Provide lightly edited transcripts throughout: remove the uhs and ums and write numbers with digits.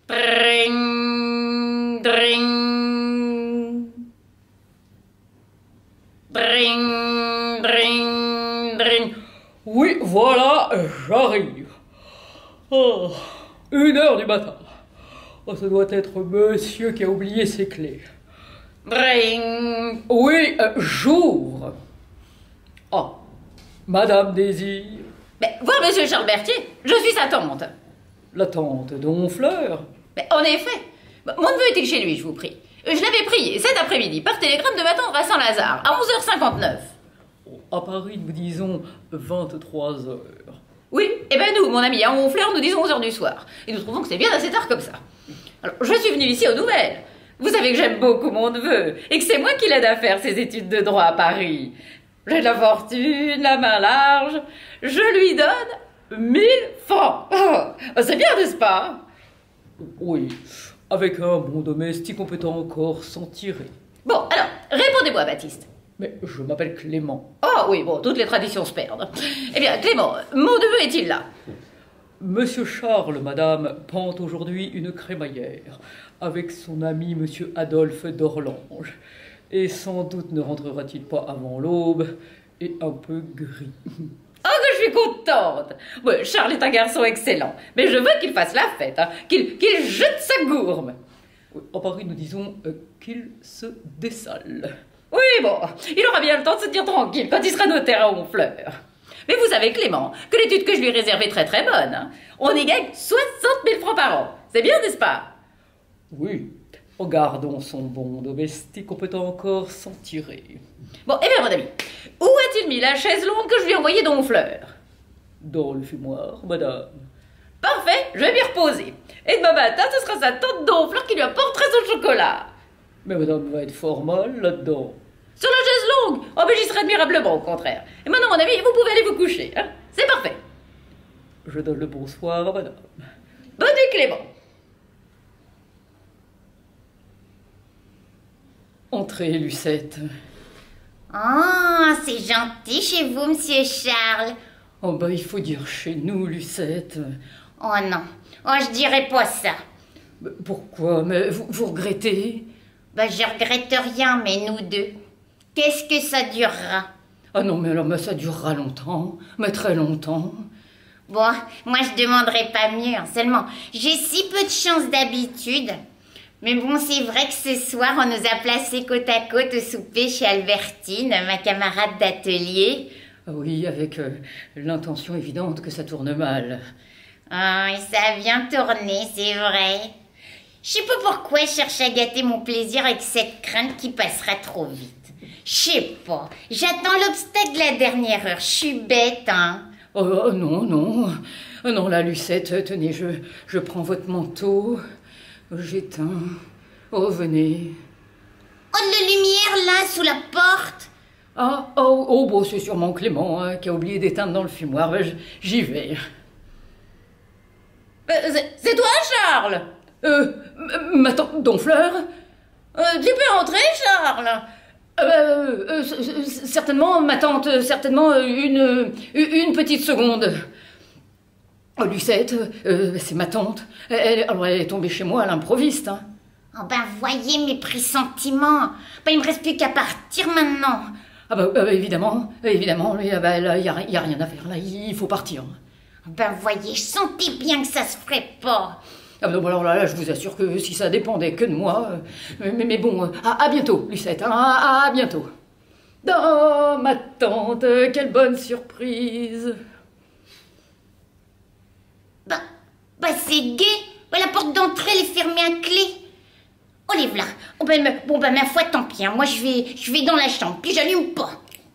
Dring, dring. Dring, dring, dring. Oui, voilà, j'arrive. Oh, 1h du matin. Oh, ça doit être monsieur qui a oublié ses clés. Dring. Oui, j'ouvre. Ah, Madame Désir. Mais voir monsieur Charles Berthier, je suis sa tante. La tante d'Honfleur. Mais en effet, mon neveu était chez lui, je vous prie. Je l'avais prié cet après-midi par télégramme de m'attendre à Saint-Lazare, à 11h59. À Paris, nous disons 23h. Oui, et ben nous, mon ami, à Honfleur, nous disons 11h du soir. Et nous trouvons que c'est bien assez tard comme ça. Alors, je suis venue ici aux nouvelles. Vous savez que j'aime beaucoup mon neveu, et que c'est moi qui l'aide à faire ses études de droit à Paris. J'ai de la fortune, la main large, je lui donne 1000 francs. Oh, c'est bien, n'est-ce pas? Oui, avec un bon domestique, on peut encore s'en tirer. Bon, alors, répondez-moi, Baptiste. Mais je m'appelle Clément. Oh oui, bon, toutes les traditions se perdent. Eh bien, Clément, mon neveu est-il là? Monsieur Charles, madame, pend aujourd'hui une crémaillère avec son ami monsieur Adolphe d'Orlange. Et sans doute ne rentrera-t-il pas avant l'aube et un peu gris. Oh, que je suis contente! Ouais, Charles est un garçon excellent, mais je veux qu'il fasse la fête, hein, qu'il jette sa gourme. Oui, en Paris, nous disons qu'il se dessale. Oui, bon, il aura bien le temps de se dire tranquille quand il sera notaire à Honfleur. Mais vous savez, Clément, que l'étude que je lui ai réservée est très très bonne. Hein. On y gagne 60 000 francs par an. C'est bien, n'est-ce pas? Oui, regardons son bon domestique, on peut encore s'en tirer. Bon, eh bien, mon ami, où a-t-il mis la chaise longue que je lui ai envoyée d'Honfleur? Dans le fumoir, madame. Parfait, je vais m'y reposer. Et demain matin, ce sera sa tante d'Honfleur qui lui apportera son chocolat. Mais madame va être fort mal là-dedans. Sur la chaise longue? Oh, mais j'y serai admirablement, au contraire. Et maintenant, mon ami, vous pouvez aller vous coucher. Hein. C'est parfait. Je donne le bonsoir à madame. Bonne nuit, Clément. Entrez, Lucette. Oh, c'est gentil chez vous, monsieur Charles. Oh bah il faut dire chez nous, Lucette. Oh non, oh je dirais pas ça. Mais pourquoi? Mais vous regrettez? Bah je regrette rien, mais nous deux, qu'est-ce que ça durera? Ah non, mais alors mais ça durera longtemps, mais très longtemps. Bon, moi je demanderais pas mieux, hein. Seulement, j'ai si peu de chance d'habitude. Mais bon, c'est vrai que ce soir, on nous a placés côte à côte au souper chez Albertine, ma camarade d'atelier. Ah oui, avec l'intention évidente que ça tourne mal. Ah, et ça a bien tourné, c'est vrai. Je sais pas pourquoi je cherche à gâter mon plaisir avec cette crainte qui passera trop vite. Je sais pas, j'attends l'obstacle de la dernière heure, je suis bête, hein. Oh non, non. Oh non, la Lucette, tenez, je prends votre manteau. J'éteins. Oh, venez. Oh, de la lumière là, sous la porte. Bon, c'est sûrement Clément hein, qui a oublié d'éteindre dans le fumoir. Ben, j'y vais. C'est toi, Charles? Ma tante d'Honfleur? Tu peux entrer, Charles? Certainement, ma tante, certainement, une petite seconde. Oh, Lucette, c'est ma tante. Alors, elle est tombée chez moi à l'improviste. Hein. Oh ben, voyez mes pressentiments. Ben, il me reste plus qu'à partir maintenant. Ah évidemment, évidemment, il y a rien à faire, là, il faut partir. Ben, voyez, je sentais bien que ça se ferait pas. Ah non, alors là, je vous assure que si ça dépendait que de moi... mais bon, à bientôt, Lucette, hein, à bientôt. Oh, ma tante, quelle bonne surprise. Bah c'est gai. Bah, la porte d'entrée, elle est fermée à clé. Oh, les voilà. Oh, bah, ma foi, tant pis. Hein. Moi, je vais dans la chambre, puis j'allume pas.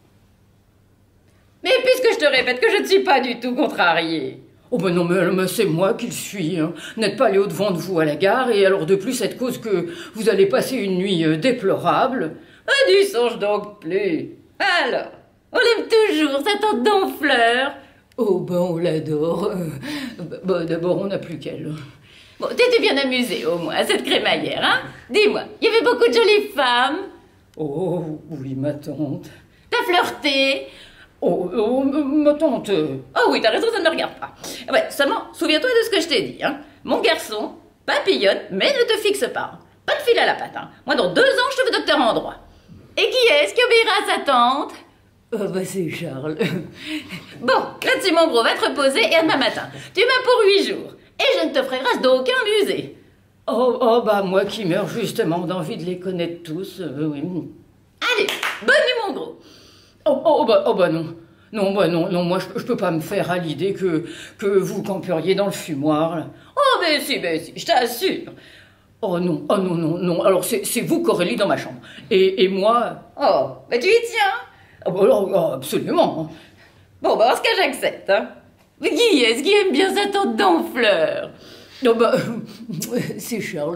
Mais puisque je te répète que je ne suis pas du tout contrariée. Oh ben non, mais c'est moi qui le suis. Hein. N'êtes pas allé au-devant de vous à la gare, et alors de plus, cette cause que vous allez passer une nuit déplorable. Ah, n'y songe donc plus. Alors, on l'aime toujours, sa tante d'Honfleur. Oh ben on l'adore. D'abord, on n'a plus qu'elle. Bon, t'étais bien amusée au moins à cette crémaillère, hein? Dis-moi, il y avait beaucoup de jolies femmes? Oh oui, ma tante. T'as flirté? Ma tante. Oh oui, t'as raison, ça ne me regarde pas. Ouais, seulement, souviens-toi de ce que je t'ai dit, hein? Mon garçon, Papillonne, mais ne te fixe pas. Pas de fil à la patte. Hein. Moi, dans 2 ans, je te veux docteur en droit. Et qui est-ce qui obéira à sa tante? Oh, bah c'est Charles. Bon, là-dessus, mon gros, va te reposer et à demain matin. Tu m'as pour 8 jours. Et je ne te ferai grâce d'aucun musée. Oh, bah moi qui meurs justement d'envie de les connaître tous, oui. Allez, bonne nuit, mon gros. Bah non. Non, moi je peux pas me faire à l'idée que vous camperiez dans le fumoir, là. Oh, mais si, je t'assure. Oh non. Alors c'est vous, Corélie, dans ma chambre. Et moi... Oh, mais tu y tiens. Absolument. Bon, bah, dans ce cas, j'accepte, hein. Mais qui est-ce qui aime bien sa tante d'Enfleur? Oh bah, c'est Charles.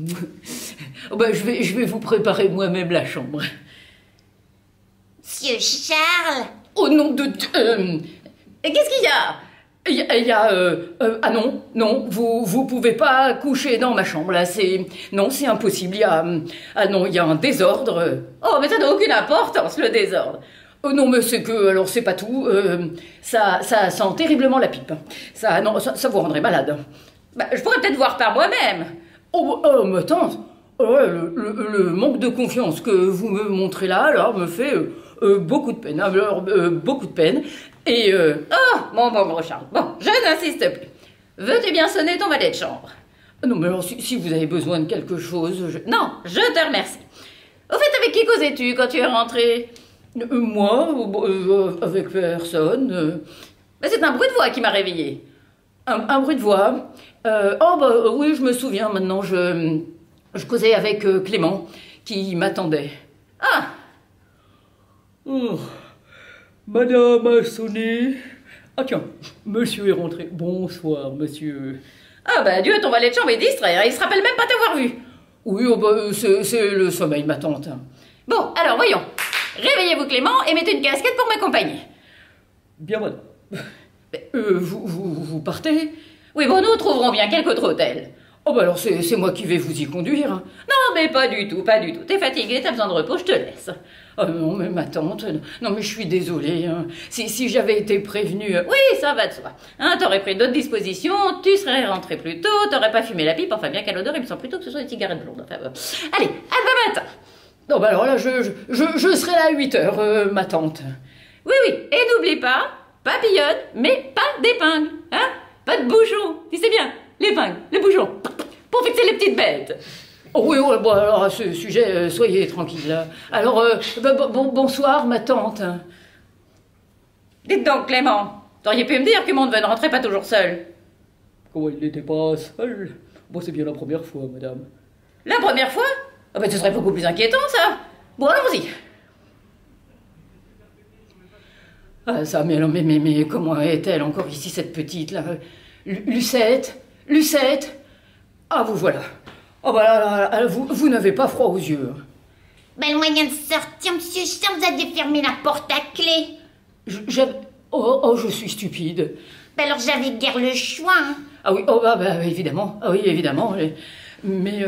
Oh bah, je vais vous préparer moi-même la chambre. Monsieur Charles. Oh nom de Dieu. Et qu'est-ce qu'il y a? Il y a ah non, vous pouvez pas coucher dans ma chambre là, c'est impossible. Il y a un désordre. Oh, mais ça n'a aucune importance, le désordre. Non, mais c'est que, alors c'est pas tout, ça sent terriblement la pipe. Ça vous rendrait malade. Bah, je pourrais peut-être voir par moi-même. Mais tante, le manque de confiance que vous me montrez là, alors, me fait beaucoup de peine. Alors, beaucoup de peine. Et Oh, bon, gros Charles. Bon, je n'insiste plus. Veux-tu bien sonner ton valet de chambre? Non, mais alors, si vous avez besoin de quelque chose, Non, je te remercie. Au fait, avec qui causais-tu quand tu es rentré? Moi, avec personne. Mais c'est un bruit de voix qui m'a réveillée. Un bruit de voix. Oui, je me souviens maintenant. Je causais avec Clément, qui m'attendait. Ah. Oh, madame a sonné. Ah tiens, monsieur est rentré. Bonsoir, monsieur. Ah bah Dieu, ton valet de chambre est distrait. Il se rappelle même pas t'avoir vu. Oui, c'est le sommeil, ma tante. Bon, alors voyons. Réveillez-vous Clément et mettez une casquette pour m'accompagner. Bien, madame. Vous partez? Oui, bon, nous trouverons bien quelque autre hôtel. Oh, bah alors c'est moi qui vais vous y conduire. Non, mais pas du tout. T'es fatigué, t'as besoin de repos, je te laisse. Oh non, mais ma tante, non, mais je suis désolée. Hein. Si j'avais été prévenue... Oui, ça va de soi. Hein, t'aurais pris d'autres dispositions, tu serais rentré plus tôt, t'aurais pas fumé la pipe, enfin bien qu'à l'odeur, il me semble plutôt que ce soit des cigarettes blondes. Enfin, allez, à demain matin. Non, bah alors là, je serai là à 8h, ma tante. Oui, et n'oublie pas, papillonne, mais pas d'épingle, hein? Pas de bouchon, tu sais bien, l'épingle, le bouchon, pour fixer les petites bêtes. Oh oui, bon, alors à ce sujet, soyez tranquille. Alors, bonsoir, ma tante. Dites donc, Clément, t'auriez pu me dire que mon neveu ne rentrait pas toujours seul. Comment il n'était pas seul? Bon, c'est bien la première fois, madame. La première fois? Ah ben, ce serait beaucoup plus inquiétant, ça. Bon, allons-y. Ah, ça, mais comment est-elle encore ici, cette petite-là? Lucette? Ah, vous voilà. Oh, bah là, vous n'avez pas froid aux yeux. Ben, le moyen de sortir, monsieur Charles, vous aviez fermé la porte à clé. je suis stupide. Ben, alors j'avais guère le choix, hein. Ah oui, évidemment. Ah oui, évidemment. Mais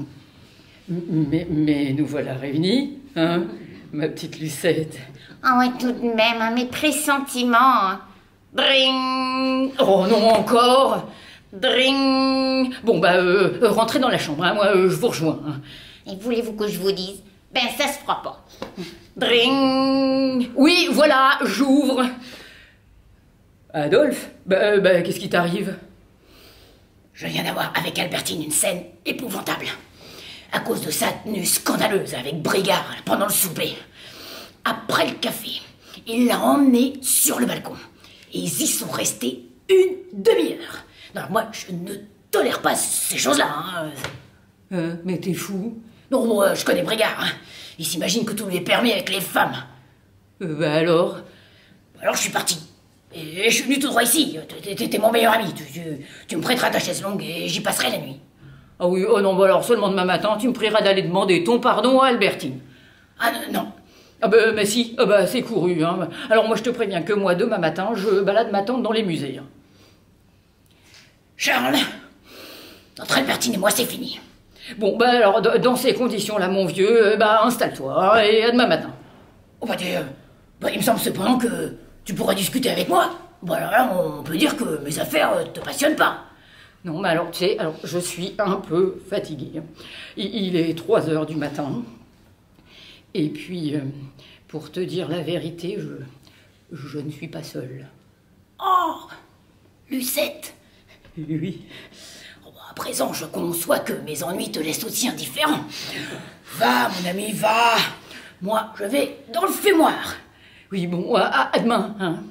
nous voilà réunis, hein, ma petite Lucette. Ah ouais, tout de même, hein, mes pressentiments. Hein. Dring. Oh non, encore. Dring. Bon, rentrez dans la chambre, hein, moi, je vous rejoins. Hein. Et voulez-vous que je vous dise? Ben, ça se fera pas. Dring. Oui, voilà, j'ouvre. Adolphe, qu'est-ce qui t'arrive? Je viens d'avoir avec Albertine une scène épouvantable. À cause de sa tenue scandaleuse avec Brigard pendant le souper. Après le café, il l'a emmenée sur le balcon. Et ils y sont restés une demi-heure. Non, moi, je ne tolère pas ces choses-là. Hein. Mais t'es fou. Non, moi, je connais Brigard. Hein. Il s'imagine que tout lui est permis avec les femmes. Alors? Alors, je suis parti. Et je suis venu tout droit ici. T'es mon meilleur ami. Tu me prêteras ta chaise longue et j'y passerai la nuit. Ah oui, oh non, alors seulement demain matin, tu me prieras d'aller demander ton pardon à Albertine. Ah non. Ah mais si, c'est couru. Hein. Alors moi je te préviens que moi, demain matin, je balade ma tante dans les musées. Hein. Charles, entre Albertine et moi, c'est fini. Bon, alors, dans ces conditions-là, mon vieux, installe-toi, hein, et à demain matin. Oh il me semble cependant que tu pourras discuter avec moi. Bon alors là, on peut dire que mes affaires te passionnent pas. Non, mais alors, tu sais, alors, je suis un peu fatiguée. Il est 3 heures du matin. Et puis, pour te dire la vérité, je ne suis pas seule. Oh, Lucette. Oui. Oh, à présent, je conçois que mes ennuis te laissent aussi indifférent. Va, mon ami, va. Moi, je vais dans le fumoir. Oui, bon, à demain, hein.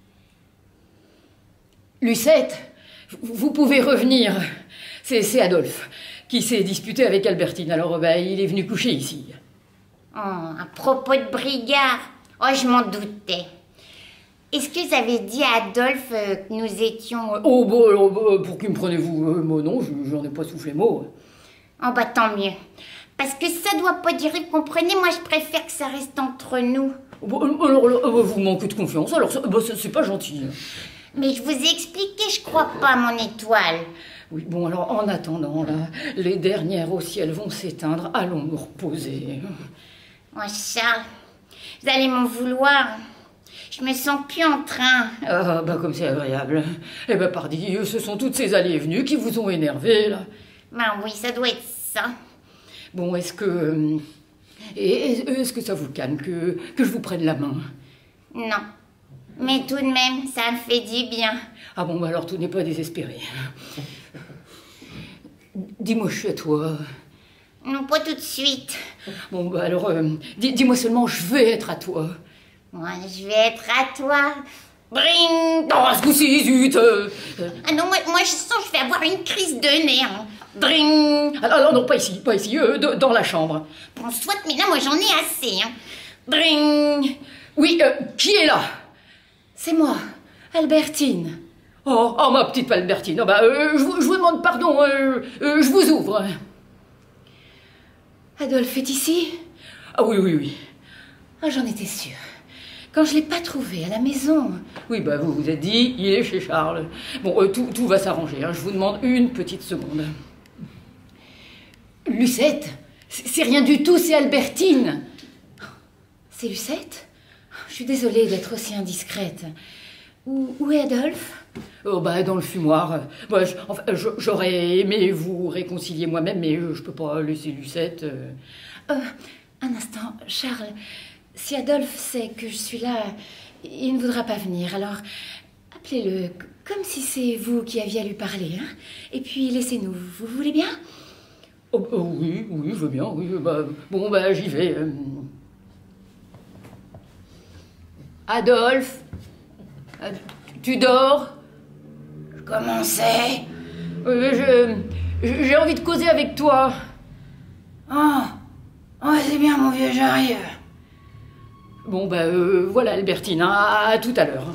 Lucette, vous pouvez revenir. C'est Adolphe qui s'est disputé avec Albertine. Alors, il est venu coucher ici. Oh, à propos de Brigard, oh, je m'en doutais. Est-ce que vous avez dit à Adolphe que nous étions... Pour qui me prenez-vous moi, non, j'en ai pas soufflé mot. Oh, bah tant mieux. Parce que ça doit pas durer, vous comprenez, moi je préfère que ça reste entre nous. Alors, vous manquez de confiance, alors c'est pas gentil. Mais je vous ai expliqué, je crois pas, mon étoile. Oui, bon, alors, en attendant, là, les dernières au ciel vont s'éteindre. Allons nous reposer. Oh, Charles, vous allez m'en vouloir. Je me sens plus en train. Ah, bah, comme c'est agréable. Eh ben, pardi, ce sont toutes ces allées et venues qui vous ont énervé, là. Ben oui, ça doit être ça. Bon, est-ce que ça vous calme que je vous prenne la main? Non. Mais tout de même, ça me fait du bien. Ah bon, bah alors tout n'est pas désespéré. Dis-moi, je suis à toi. Non, pas tout de suite. Bon, bah alors, dis-moi seulement, je vais être à toi. Moi, je vais être à toi. Bring! Oh, ce coup-ci, zut Ah non, moi je sens que je vais avoir une crise de nerfs. Bring! Alors, non, pas ici, dans la chambre. Bon, soit, mais là, moi j'en ai assez. Bring! Oui, qui est là? C'est moi, Albertine. Oh, ma petite Albertine. Oh, bah, je vous demande pardon, je vous ouvre. Adolphe est ici? Ah oui. Ah, j'en étais sûre. Quand je l'ai pas trouvé à la maison. Oui, bah vous vous êtes dit, il est chez Charles. Bon, tout va s'arranger, hein. Je vous demande une petite seconde. Lucette, c'est rien du tout, c'est Albertine. C'est Lucette? Je suis désolée d'être aussi indiscrète. Où est Adolphe? Oh, bah, dans le fumoir. Bah, j'aurais aimé vous réconcilier moi-même, mais je peux pas laisser Lucette. Un instant, Charles. Si Adolphe sait que je suis là, il ne voudra pas venir. Alors, appelez-le comme si c'est vous qui aviez à lui parler. Hein? Et puis, laissez-nous. Vous voulez bien? Oui, je veux bien. Oui, bon, j'y vais. Adolphe, tu dors? Comment c'est? J'ai envie de causer avec toi. Oh, c'est bien, mon vieux, j'arrive. Bon, voilà, Albertine, hein, à tout à l'heure.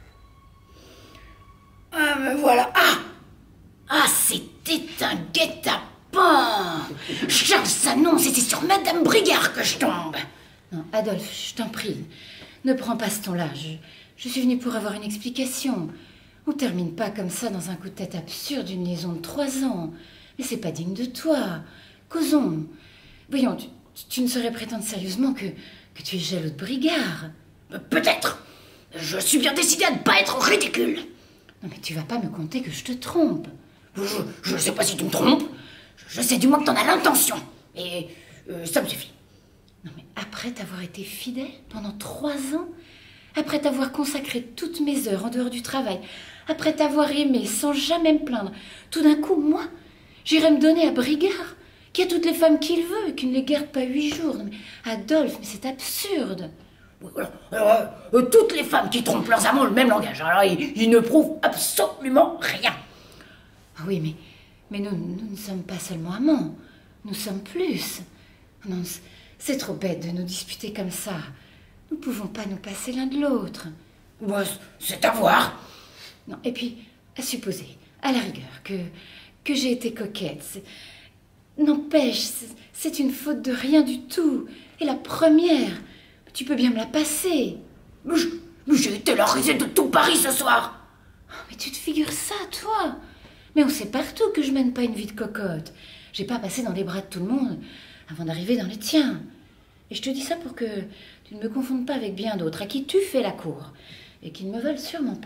Ah, me voilà. Ah, c'était un guet-apens. Charles s'annonce et c'est sur Madame Brigard que je tombe. Non, Adolphe, je t'en prie, ne prends pas ce ton-là. Je suis venue pour avoir une explication. On termine pas comme ça dans un coup de tête absurde d'une liaison de 3 ans. Mais c'est pas digne de toi. Causons. Voyons, tu ne saurais prétendre sérieusement que tu es jaloux de Brigard. Peut-être. Je suis bien décidé à ne pas être ridicule. Non, mais tu vas pas me conter que je te trompe. Je ne sais pas si tu me trompes. Je sais du moins que t'en as l'intention. Et ça me suffit. Non, mais après t'avoir été fidèle pendant 3 ans, après t'avoir consacré toutes mes heures en dehors du travail, après t'avoir aimé sans jamais me plaindre, tout d'un coup, moi, j'irais me donner à Brigard, qui a toutes les femmes qu'il veut et qui ne les garde pas 8 jours. Non, mais Adolphe, mais c'est absurde. Toutes les femmes qui trompent leurs amants ont le même langage. Alors, ils ne prouvent absolument rien. Ah oui, mais nous ne sommes pas seulement amants. Nous sommes plus. Non, c'est trop bête de nous disputer comme ça. Nous ne pouvons pas nous passer l'un de l'autre. C'est à voir. Non, et puis, à supposer, à la rigueur, que j'ai été coquette. N'empêche, c'est une faute de rien du tout. Et la première, tu peux bien me la passer. Mais j'ai été la risée de tout Paris ce soir. Oh, mais tu te figures ça, toi? Mais on sait partout que je mène pas une vie de cocotte. J'ai pas passé dans les bras de tout le monde avant d'arriver dans les tiens. Et je te dis ça pour que tu ne me confondes pas avec bien d'autres à qui tu fais la cour et qui ne me veulent sûrement pas.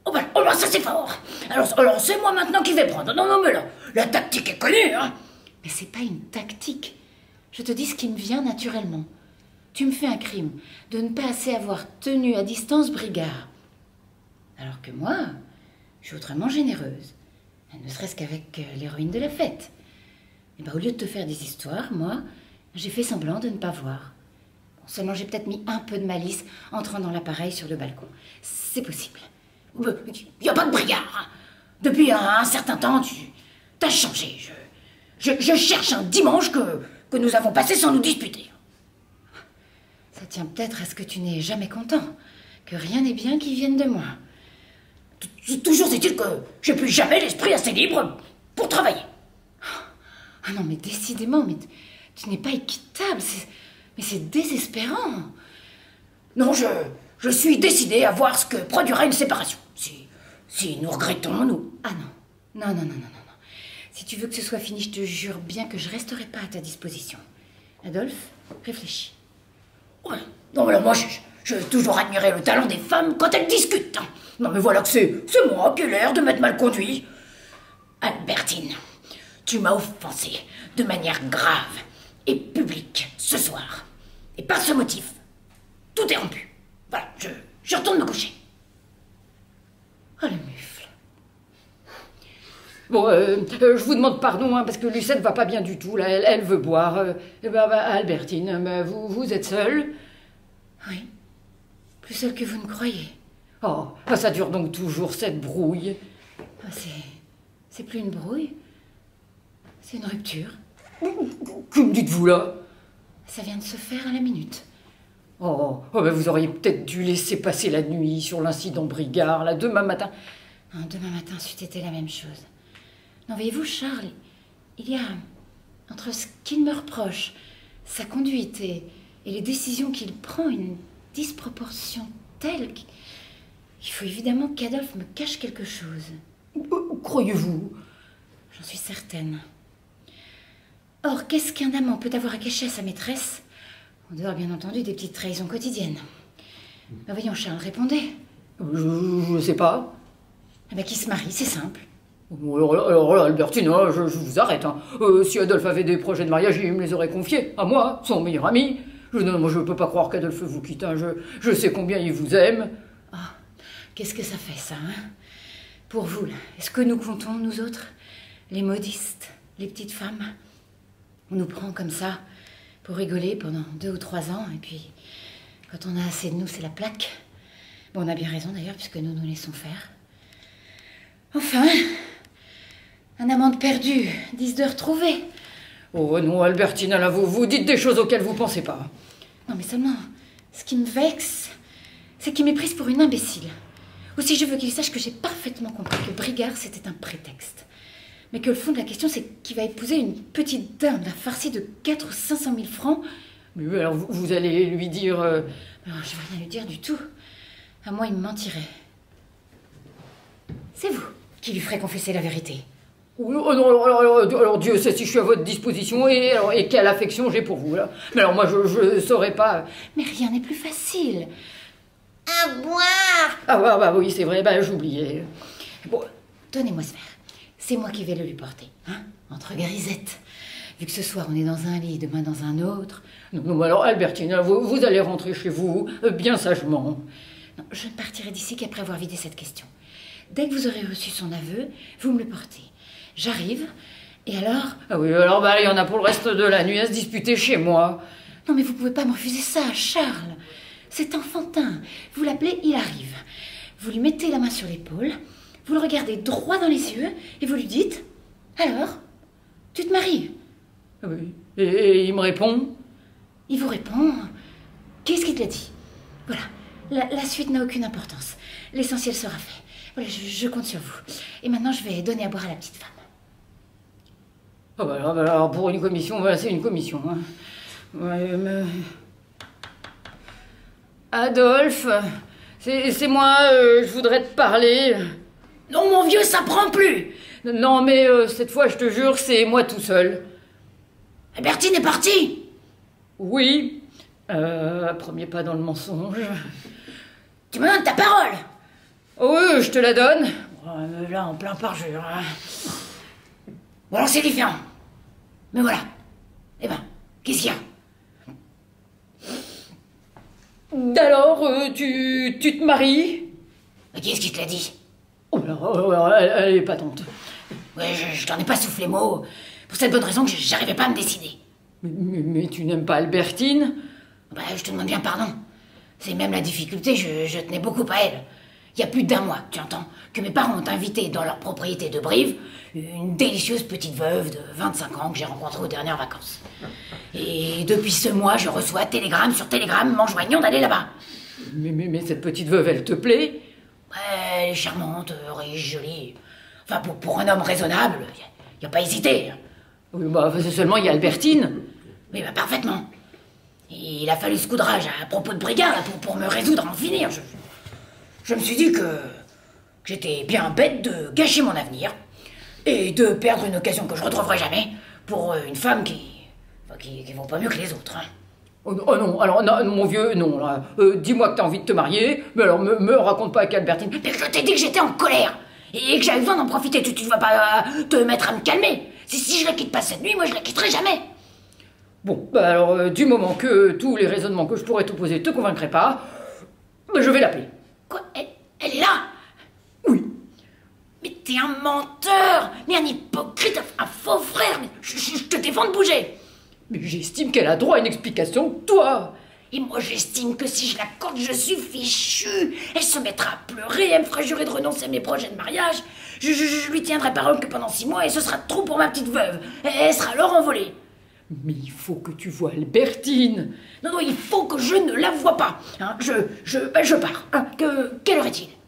Oh bah, ça c'est fort. Alors c'est moi maintenant qui vais prendre. Non, mais là, la tactique est connue, hein. Mais c'est pas une tactique. Je te dis ce qui me vient naturellement. Tu me fais un crime de ne pas assez avoir tenu à distance Brigard. Alors que moi, je suis autrement généreuse. Ne serait-ce qu'avec l'héroïne de la fête. Et ben, au lieu de te faire des histoires, moi, j'ai fait semblant de ne pas voir. Bon, seulement j'ai peut-être mis un peu de malice entrant dans l'appareil sur le balcon. C'est possible. Il n'y a pas de Brigard, hein. Depuis un certain temps, t'as changé. Je cherche un dimanche que nous avons passé sans nous disputer. Ça tient peut-être à ce que tu n'es jamais content, que rien n'est bien qui vienne de moi. Toujours est-il que j'ai plus jamais l'esprit assez libre pour travailler. Ah non, mais décidément, mais tu n'es pas équitable, mais c'est désespérant. Non, je suis décidé à voir ce que produira une séparation. Si nous regrettons, nous... Ah non. Non. Si tu veux que ce soit fini, je te jure bien que je resterai pas à ta disposition. Adolphe, réfléchis. Ouais. Non, mais alors moi, je toujours admiré le talent des femmes quand elles discutent. Hein. Non, mais voilà que c'est moi qui ai l'air de m'être mal conduit. Albertine, tu m'as offensé de manière grave et publique ce soir. Et par ce motif, tout est rompu. Voilà, je retourne me coucher. Oh, le mufle. Bon, je vous demande pardon, hein, parce que Lucette va pas bien du tout, là, elle veut boire. Albertine, vous êtes seule? Oui, plus seule que vous ne croyez. Oh, ça dure donc toujours, cette brouille. Ah, c'est plus une brouille, c'est une rupture. Que me dites-vous là? Ça vient de se faire à la minute. Vous auriez peut-être dû laisser passer la nuit sur l'incident Brigard, là, demain matin. Non, demain matin, c'eût été la même chose. Non, voyez-vous, Charles, il y a, entre ce qu'il me reproche, sa conduite et les décisions qu'il prend, une disproportion telle qu'il faut évidemment qu'Adolphe me cache quelque chose. Croyez-vous? J'en suis certaine. Or, qu'est-ce qu'un amant peut avoir à cacher à sa maîtresse, en dehors, bien entendu, des petites trahisons quotidiennes? Voyons, Charles, répondez. Je sais pas. Qui se marie, c'est simple. Alors là, Albertine, je vous arrête. Hein. Si Adolphe avait des projets de mariage, il me les aurait confiés. À moi, son meilleur ami. Moi, je peux pas croire qu'Adolphe vous quitte. Hein. Je sais combien il vous aime. Qu'est-ce que ça fait, ça, hein? Pour vous, là, est-ce que nous comptons, nous autres, les modistes, les petites femmes? On nous prend comme ça, pour rigoler pendant 2 ou 3 ans, et puis, quand on a assez de nous, c'est la plaque. Bon, on a bien raison, d'ailleurs, puisque nous nous laissons faire. Enfin, un amant de perdu, 10 de retrouvé. Oh non, Albertine, là, vous dites des choses auxquelles vous pensez pas. Non, mais seulement, ce qui me vexe, c'est qu'il m'est prise pour une imbécile. Aussi, je veux qu'il sache que j'ai parfaitement compris que Brigard, c'était un prétexte. Mais que le fond de la question, c'est qu'il va épouser une petite dinde, la farcie de 400 ou 500 000 francs. Mais alors, vous allez lui dire... Non, je vais rien lui dire du tout. À moi, il me mentirait. C'est vous qui lui ferez confesser la vérité. Oh non, alors Dieu sait si je suis à votre disposition et quelle affection j'ai pour vous, là. Mais alors, moi, je saurais pas... Mais rien n'est plus facile. À boire. Ah oui, c'est vrai, j'oubliais. Bon, donnez-moi ce verre. C'est moi qui vais le lui porter, hein, entre grisettes. Vu que ce soir, on est dans un lit, demain dans un autre. Non, alors, Albertine, vous allez rentrer chez vous, bien sagement. Non, je ne partirai d'ici qu'après avoir vidé cette question. Dès que vous aurez reçu son aveu, vous me le portez. J'arrive, et alors... Ah oui, alors, il y en a pour le reste de la nuit à se disputer chez moi. Non, mais vous pouvez pas me refuser ça, Charles. C'est enfantin. Vous l'appelez, il arrive. Vous lui mettez la main sur l'épaule, vous le regardez droit dans les yeux, et vous lui dites... Alors, tu te maries? Ah oui, et il me répond? Il vous répond... Qu'est-ce qu'il te dit? Voilà, la suite n'a aucune importance. L'essentiel sera fait. Voilà, je compte sur vous. Et maintenant, je vais donner à boire à la petite femme. Alors, pour une commission, c'est une commission. Hein. Ouais, mais... Adolphe, c'est moi, je voudrais te parler. Non, mon vieux, ça prend plus. Non, mais cette fois, je te jure, c'est moi tout seul. Albertine est partie. Oui, premier pas dans le mensonge. Tu me donnes ta parole. Oh oui, je te la donne. Ouais, là, en plein parjure. Hein. Bon, alors c'est différent. Mais voilà. Eh ben, qu'est-ce qu'il y a? Alors, tu te maries? Qu'est-ce qui te l'a dit? Oh, alors, elle est patente. Ouais, je t'en ai pas soufflé mot. Pour cette bonne raison que j'arrivais pas à me décider. Mais tu n'aimes pas Albertine? Bah, je te demande bien pardon. C'est même la difficulté, je tenais beaucoup à elle. Il y a plus d'1 mois, tu entends, que mes parents ont invité dans leur propriété de Brive une délicieuse petite veuve de 25 ans que j'ai rencontrée aux dernières vacances. Et depuis ce mois, je reçois télégramme sur télégramme m'enjoignant d'aller là-bas. Mais cette petite veuve, elle te plaît? Ouais, elle est charmante, riche, jolie. Enfin, pour un homme raisonnable, il n'y a pas hésité. Oui, bah, c'est seulement, il y a Albertine. Oui, bah, parfaitement. Il a fallu ce coudrage à propos de Brigard là, pour me résoudre à en finir. Je me suis dit que j'étais bien bête de gâcher mon avenir et de perdre une occasion que je retrouverai jamais pour une femme qui vaut pas mieux que les autres. Hein. Oh non, alors non, mon vieux, non. Là, dis-moi que t'as envie de te marier, mais alors me raconte pas avec Albertine. Mais je t'ai dit que j'étais en colère et que j'avais besoin d'en profiter. Tu vas pas te mettre à me calmer. Si je la quitte pas cette nuit, moi je la quitterai jamais. Bon, bah alors, du moment que tous les raisonnements que je pourrais t'opposer te convaincraient pas, bah, je vais l'appeler. Quoi? Elle est là? Oui. Mais t'es un menteur, mais un hypocrite, un faux frère. Mais je te défends de bouger. Mais j'estime qu'elle a droit à une explication, toi. Et moi j'estime que si je l'accorde, je suis fichu. Elle se mettra à pleurer, elle me fera jurer de renoncer à mes projets de mariage. Je lui tiendrai parole que pendant 6 mois et ce sera trop pour ma petite veuve. Elle sera alors envolée. Mais il faut que tu vois Albertine. Non, il faut que je ne la vois pas. Hein, je pars. Hein, quelle heure est-il?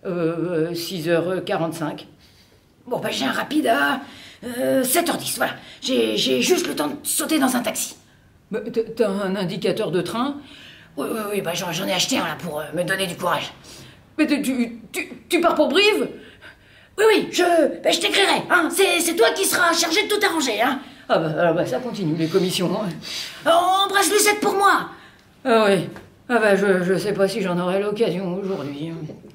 6h45. Bon, j'ai un rapide à 7h10, voilà. J'ai juste le temps de sauter dans un taxi. Bah, t'as un indicateur de train? Oui, j'en ai acheté un là pour me donner du courage. Mais tu pars pour Brive? Oui, je t'écrirai. Hein, c'est toi qui seras chargé de tout arranger. Hein. Ah bah ça continue, les commissions. Hein. Embrasse Lucette pour moi. Ah oui. Ah bah je sais pas si j'en aurai l'occasion aujourd'hui.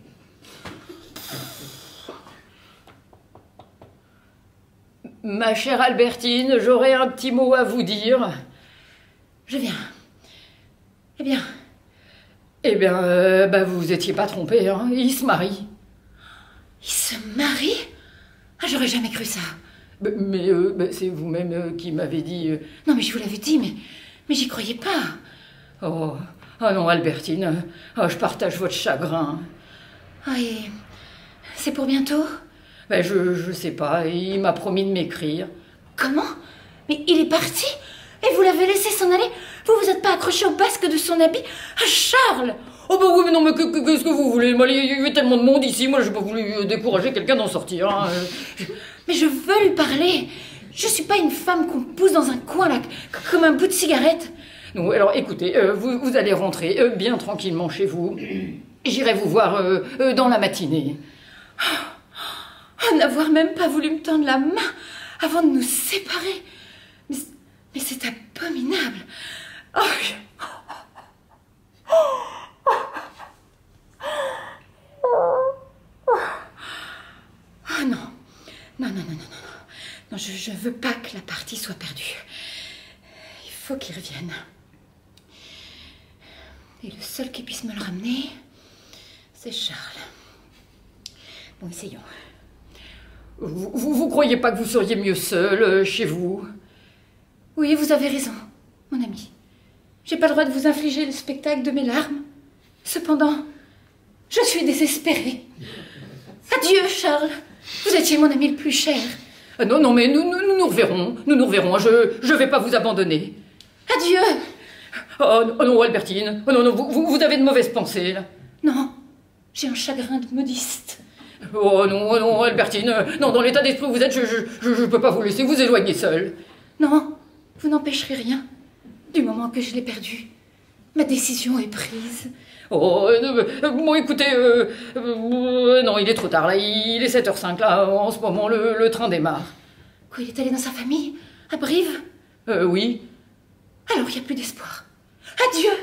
Ma chère Albertine, j'aurais un petit mot à vous dire. Je viens. Eh bien. Eh bien, bah vous étiez pas trompés, hein. Il se marie. Il se marie? Ah, j'aurais jamais cru ça. Mais c'est vous-même qui m'avez dit... Non, mais je vous l'avais dit, mais j'y croyais pas. Oh non, Albertine, je partage votre chagrin. Ah, et c'est pour bientôt? Ben, je sais pas, il m'a promis de m'écrire. Comment? Mais il est parti? Et vous l'avez laissé s'en aller? Vous êtes pas accroché au basque de son habit? Ah, Charles! Oh bah oui, mais non, mais qu'est-ce que vous voulez? Il y avait tellement de monde ici, moi j'ai pas voulu décourager quelqu'un d'en sortir. Hein. Mais je veux lui parler. Je suis pas une femme qu'on pousse dans un coin là, comme un bout de cigarette. Non, alors écoutez, vous allez rentrer bien tranquillement chez vous. J'irai vous voir dans la matinée. N'avoir même pas voulu me tendre la main avant de nous séparer. Mais c'est abominable. Oh non. Non, je veux pas que la partie soit perdue. Il faut qu'il revienne. Et le seul qui puisse me le ramener, c'est Charles. Bon, essayons. Vous croyez pas que vous seriez mieux seul chez vous? Oui, vous avez raison, mon ami. J'ai pas le droit de vous infliger le spectacle de mes larmes. Cependant, je suis désespérée. Adieu, Charles. Vous étiez mon ami le plus cher. Non, mais nous reverrons. Nous reverrons. Je vais pas vous abandonner. Adieu. Oh non, Albertine. Oh non, vous avez de mauvaises pensées, là. Non, j'ai un chagrin de modiste. Oh non, Albertine. Non, dans l'état d'esprit où vous êtes, je peux pas vous laisser vous éloigner seule. Non, vous n'empêcherez rien. Du moment que je l'ai perdu, ma décision est prise. Oh, bon, écoutez, non, il est trop tard, là, il est 7h05, là, en ce moment, le train démarre. Quoi, il est allé dans sa famille? À Brive? Oui. Alors, il n'y a plus d'espoir. Adieu!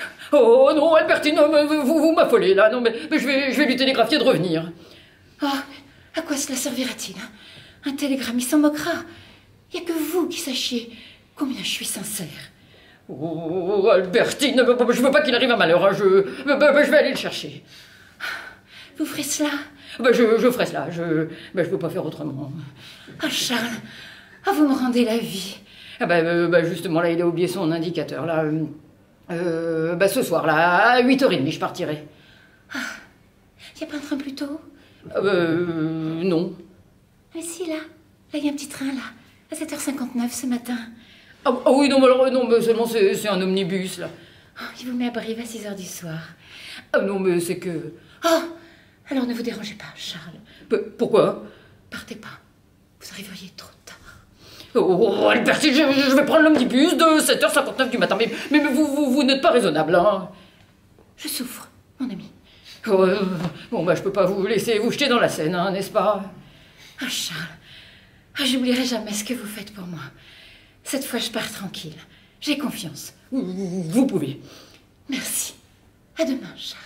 Oh non, Albertine, vous m'affolez là. Non, mais je vais lui télégraphier de revenir. Ah, à quoi cela servira-t-il? Un télégramme, il s'en moquera. Il n'y a que vous qui sachiez combien je suis sincère. Oh, Albertine, je veux pas qu'il arrive à malheur. Hein, je vais aller le chercher. Vous ferez cela? Je ferai cela. Je peux pas faire autrement. Ah, Charles, vous me rendez la vie. Justement, là, il a oublié son indicateur. Là, ce soir, là, à 8h30, je partirai. Ah, il n'y a pas un train plus tôt? Non. Mais si, là, il y a un petit train, là, à 7h59 ce matin. Ah oui, non, mais alors, non, mais seulement c'est un omnibus, là. Oh, il vous met à Brive à 6h du soir. Ah non, mais c'est que... Oh, alors ne vous dérangez pas, Charles. Pourquoi? Partez pas, vous arriveriez trop tard. Oh, Albertine, je vais prendre l'omnibus de 7h59 du matin, mais vous n'êtes pas raisonnable, hein. Je souffre, mon ami. Je peux pas vous laisser vous jeter dans la Seine, hein, n'est-ce pas? Ah, Charles, j'oublierai jamais ce que vous faites pour moi. Cette fois, je pars tranquille. J'ai confiance. Vous pouvez. Merci. À demain, Charles.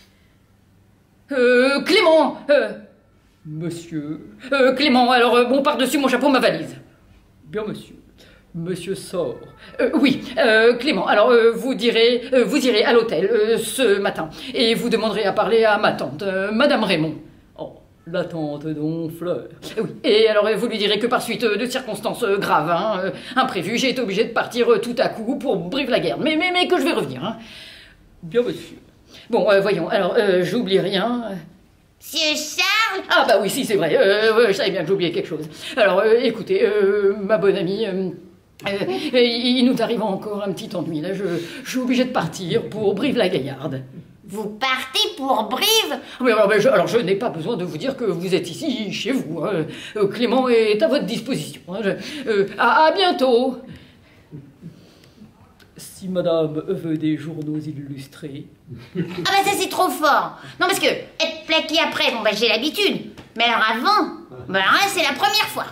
Clément Monsieur Clément, alors, bon, par-dessus mon chapeau, ma valise. Bien, monsieur. Monsieur sort. Oui, Clément, alors, vous irez à l'hôtel ce matin, et vous demanderez à parler à ma tante, Madame Raymond. Oh, la tante d'Honfleur. Oui, et alors, vous lui direz que par suite de circonstances graves, hein, imprévues, j'ai été obligé de partir tout à coup pour Brive-la-Gaillarde, mais que je vais revenir, hein. Bien, monsieur. Bon, voyons, alors, j'oublie rien. Monsieur Charles? Ah bah oui, si, c'est vrai, je savais bien que j'oubliais quelque chose. Alors, écoutez, ma bonne amie, il nous arrive encore un petit ennui, là, je suis obligé de partir pour Brive-la-Gaillarde. Vous partez pour Brive? Oui, alors, je n'ai pas besoin de vous dire que vous êtes ici, chez vous, hein. Clément est à votre disposition, hein. À bientôt. Si madame veut des journaux illustrés... Ah ça c'est trop fort. Non parce que être plaqué après, j'ai l'habitude. Mais alors avant, là c'est la première fois.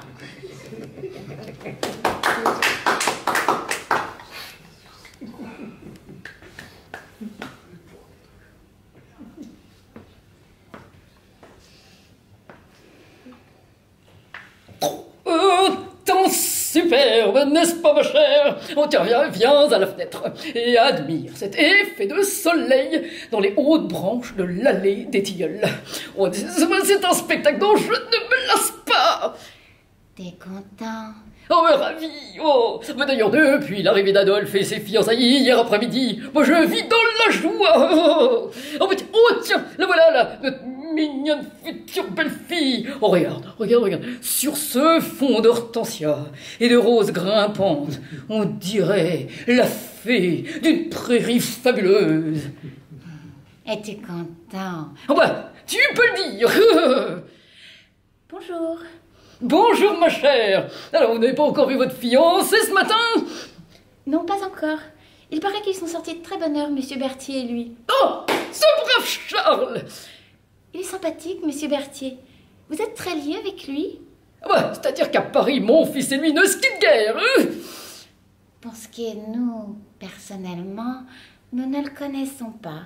Temps superbe, n'est-ce pas ma chère? Oh tiens, viens à la fenêtre et admire cet effet de soleil dans les hautes branches de l'allée des Tilleuls. Oh, c'est un spectacle dont je ne me lasse pas. T'es content? Oh, mais ravi. Oh, mais d'ailleurs, depuis l'arrivée d'Adolphe et ses fiançailles hier après-midi, moi je vis dans la joie. Oh, tiens, la voilà là, notre mignonne future belle-fille. Oh, regarde. Sur ce fond d'hortensia et de roses grimpantes, on dirait la fée d'une prairie fabuleuse. Et t'es content? Oh tu peux le dire. Bonjour. Bonjour ma chère. Alors vous n'avez pas encore vu votre fiancé ce matin? Non, pas encore. Il paraît qu'ils sont sortis de très bonne heure, monsieur Berthier et lui. Oh, ce brave Charles. Il est sympathique, monsieur Berthier. Vous êtes très lié avec lui? C'est-à-dire qu'à Paris, mon fils et lui ne se quittent guère. Pour ce qui est de nous, personnellement, nous ne le connaissons pas.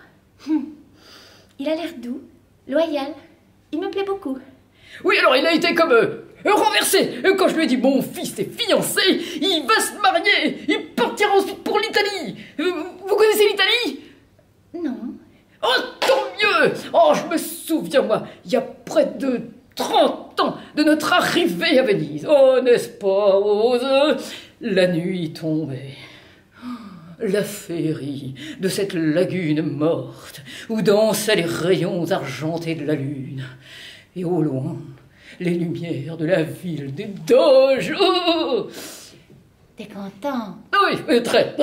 Il a l'air doux, loyal. Il me plaît beaucoup. Oui, alors il a été comme renversé. Quand je lui ai dit mon fils est fiancé, il va se marier. Il partira ensuite pour l'Italie. Vous connaissez l'Italie? Non. Oh, tant mieux. Oh, je me souviens, moi, il y a près de 30 ans de notre arrivée à Venise. Oh, n'est-ce pas, Rose? La nuit tombait. La féerie de cette lagune morte où dansaient les rayons argentés de la lune. Et au loin, les lumières de la ville des Doges. Oh! T'es content? Oui, très.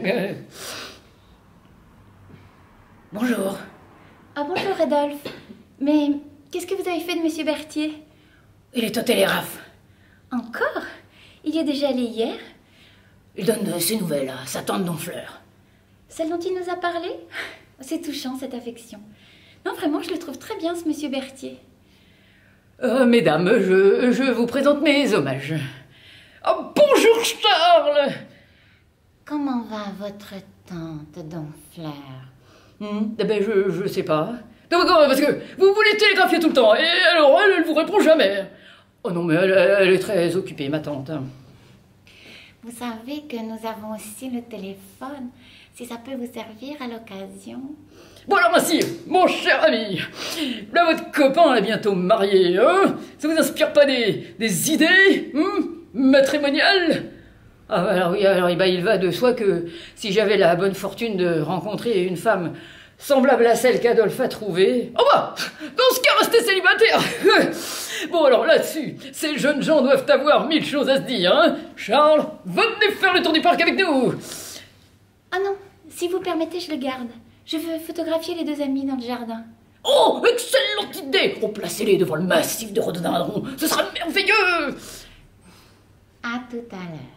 Bonjour. Ah bonjour, Adolphe. Mais qu'est-ce que vous avez fait de monsieur Berthier? Il est au télégraphe. Encore? Il y est déjà allé hier? Il donne ses nouvelles à sa tante d'Honfleur. Celle dont il nous a parlé? C'est touchant, cette affection. Non, vraiment, je le trouve très bien, ce monsieur Berthier. Mesdames, je vous présente mes hommages. Oh, bonjour Charles. comment va votre tante Donfleur? Eh ben, je sais pas. Non, mais comment, parce que vous voulez télégraphier tout le temps, et alors elle vous répond jamais. Oh non, mais elle est très occupée, ma tante. Vous savez que nous avons aussi le téléphone, si ça peut vous servir à l'occasion. Bon alors, Massy, mon cher ami, là votre copain est bientôt marié, hein? Ça vous inspire pas des idées matrimoniales? Ah alors oui, alors bah, il va de soi que si j'avais la bonne fortune de rencontrer une femme semblable à celle qu'Adolphe a trouvée... Oh bah, dans ce cas, restez célibataire. Bon alors là-dessus, ces jeunes gens doivent avoir 1000 choses à se dire, hein? Charles, venez faire le tour du parc avec nous. Ah non, si vous permettez, je le garde. Je veux photographier les deux amis dans le jardin. Oh, excellente idée! Replacez-les devant le massif de rhododendron, ce sera merveilleux! À tout à l'heure.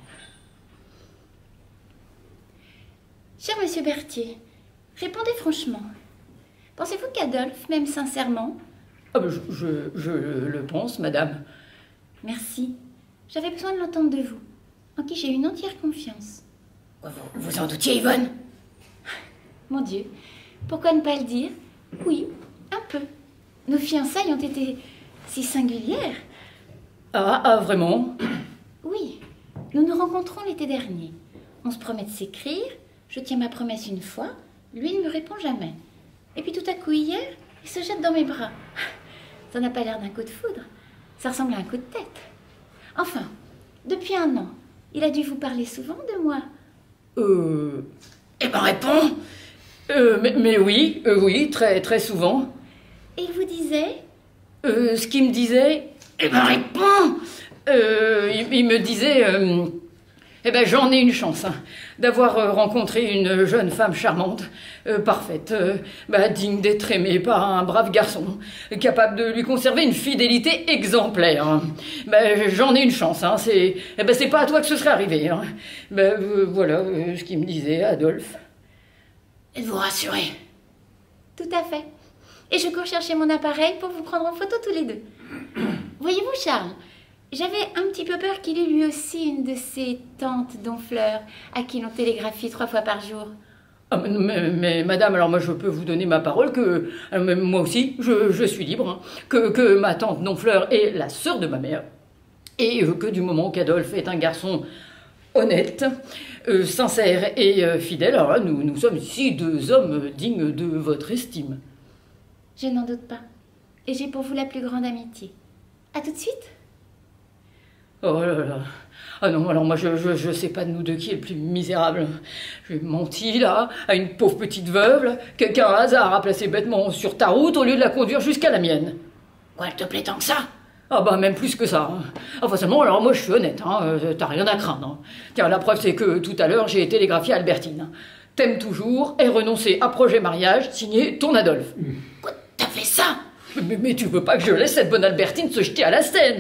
Cher monsieur Berthier, répondez franchement. Pensez-vous qu'Adolphe m'aime sincèrement? Ah ben je le pense, madame. Merci. J'avais besoin de l'entendre de vous, en qui j'ai une entière confiance. Vous en doutiez, Yvonne? Mon Dieu, pourquoi ne pas le dire? Oui, un peu. Nos fiançailles ont été si singulières. Ah, vraiment? Oui, nous nous rencontrons l'été dernier. On se promet de s'écrire, je tiens ma promesse une fois, lui il ne me répond jamais. Et puis tout à coup hier, il se jette dans mes bras. Ça n'a pas l'air d'un coup de foudre, ça ressemble à un coup de tête. Enfin, depuis 1 an, il a dû vous parler souvent de moi. Eh ben réponds! Mais oui, oui, très, très souvent. Et il vous disait? Ce qu'il me disait... Eh ben réponds! Il me disait... eh ben j'en ai une chance, hein, d'avoir rencontré une jeune femme charmante, parfaite, digne d'être aimée par un brave garçon, capable de lui conserver une fidélité exemplaire. Hein. J'en ai une chance, hein, c'est pas à toi que ce serait arrivé. Hein. Voilà ce qu'il me disait, Adolphe. Êtes-vous rassuré? Tout à fait. Et je cours chercher mon appareil pour vous prendre en photo tous les deux. Voyez-vous, Charles, j'avais un petit peu peur qu'il ait lui aussi une de ces tantes Donfleur à qui l'on télégraphie 3 fois par jour. Ah, mais madame, alors moi je peux vous donner ma parole que moi aussi je suis libre, hein, que ma tante Donfleur est la sœur de ma mère et que du moment qu'Adolphe est un garçon honnête, sincère et fidèle, alors là nous sommes ici 2 hommes dignes de votre estime. Je n'en doute pas. Et j'ai pour vous la plus grande amitié. À tout de suite. Oh là là. Ah non, alors moi je sais pas de nous deux qui est le plus misérable. J'ai menti là à une pauvre petite veuve là, qu'un hasard a placé bêtement sur ta route au lieu de la conduire jusqu'à la mienne. Quoi, elle te plaît tant que ça? Ah même plus que ça. Hein. Enfin seulement, alors moi je suis honnête, hein, t'as rien à craindre. Hein. Tiens, la preuve c'est que tout à l'heure j'ai télégraphié à Albertine. T'aimes toujours et renoncer à projet mariage signé ton Adolphe. Quoi, t'as fait ça? Mais tu veux pas que je laisse cette bonne Albertine se jeter à la Seine.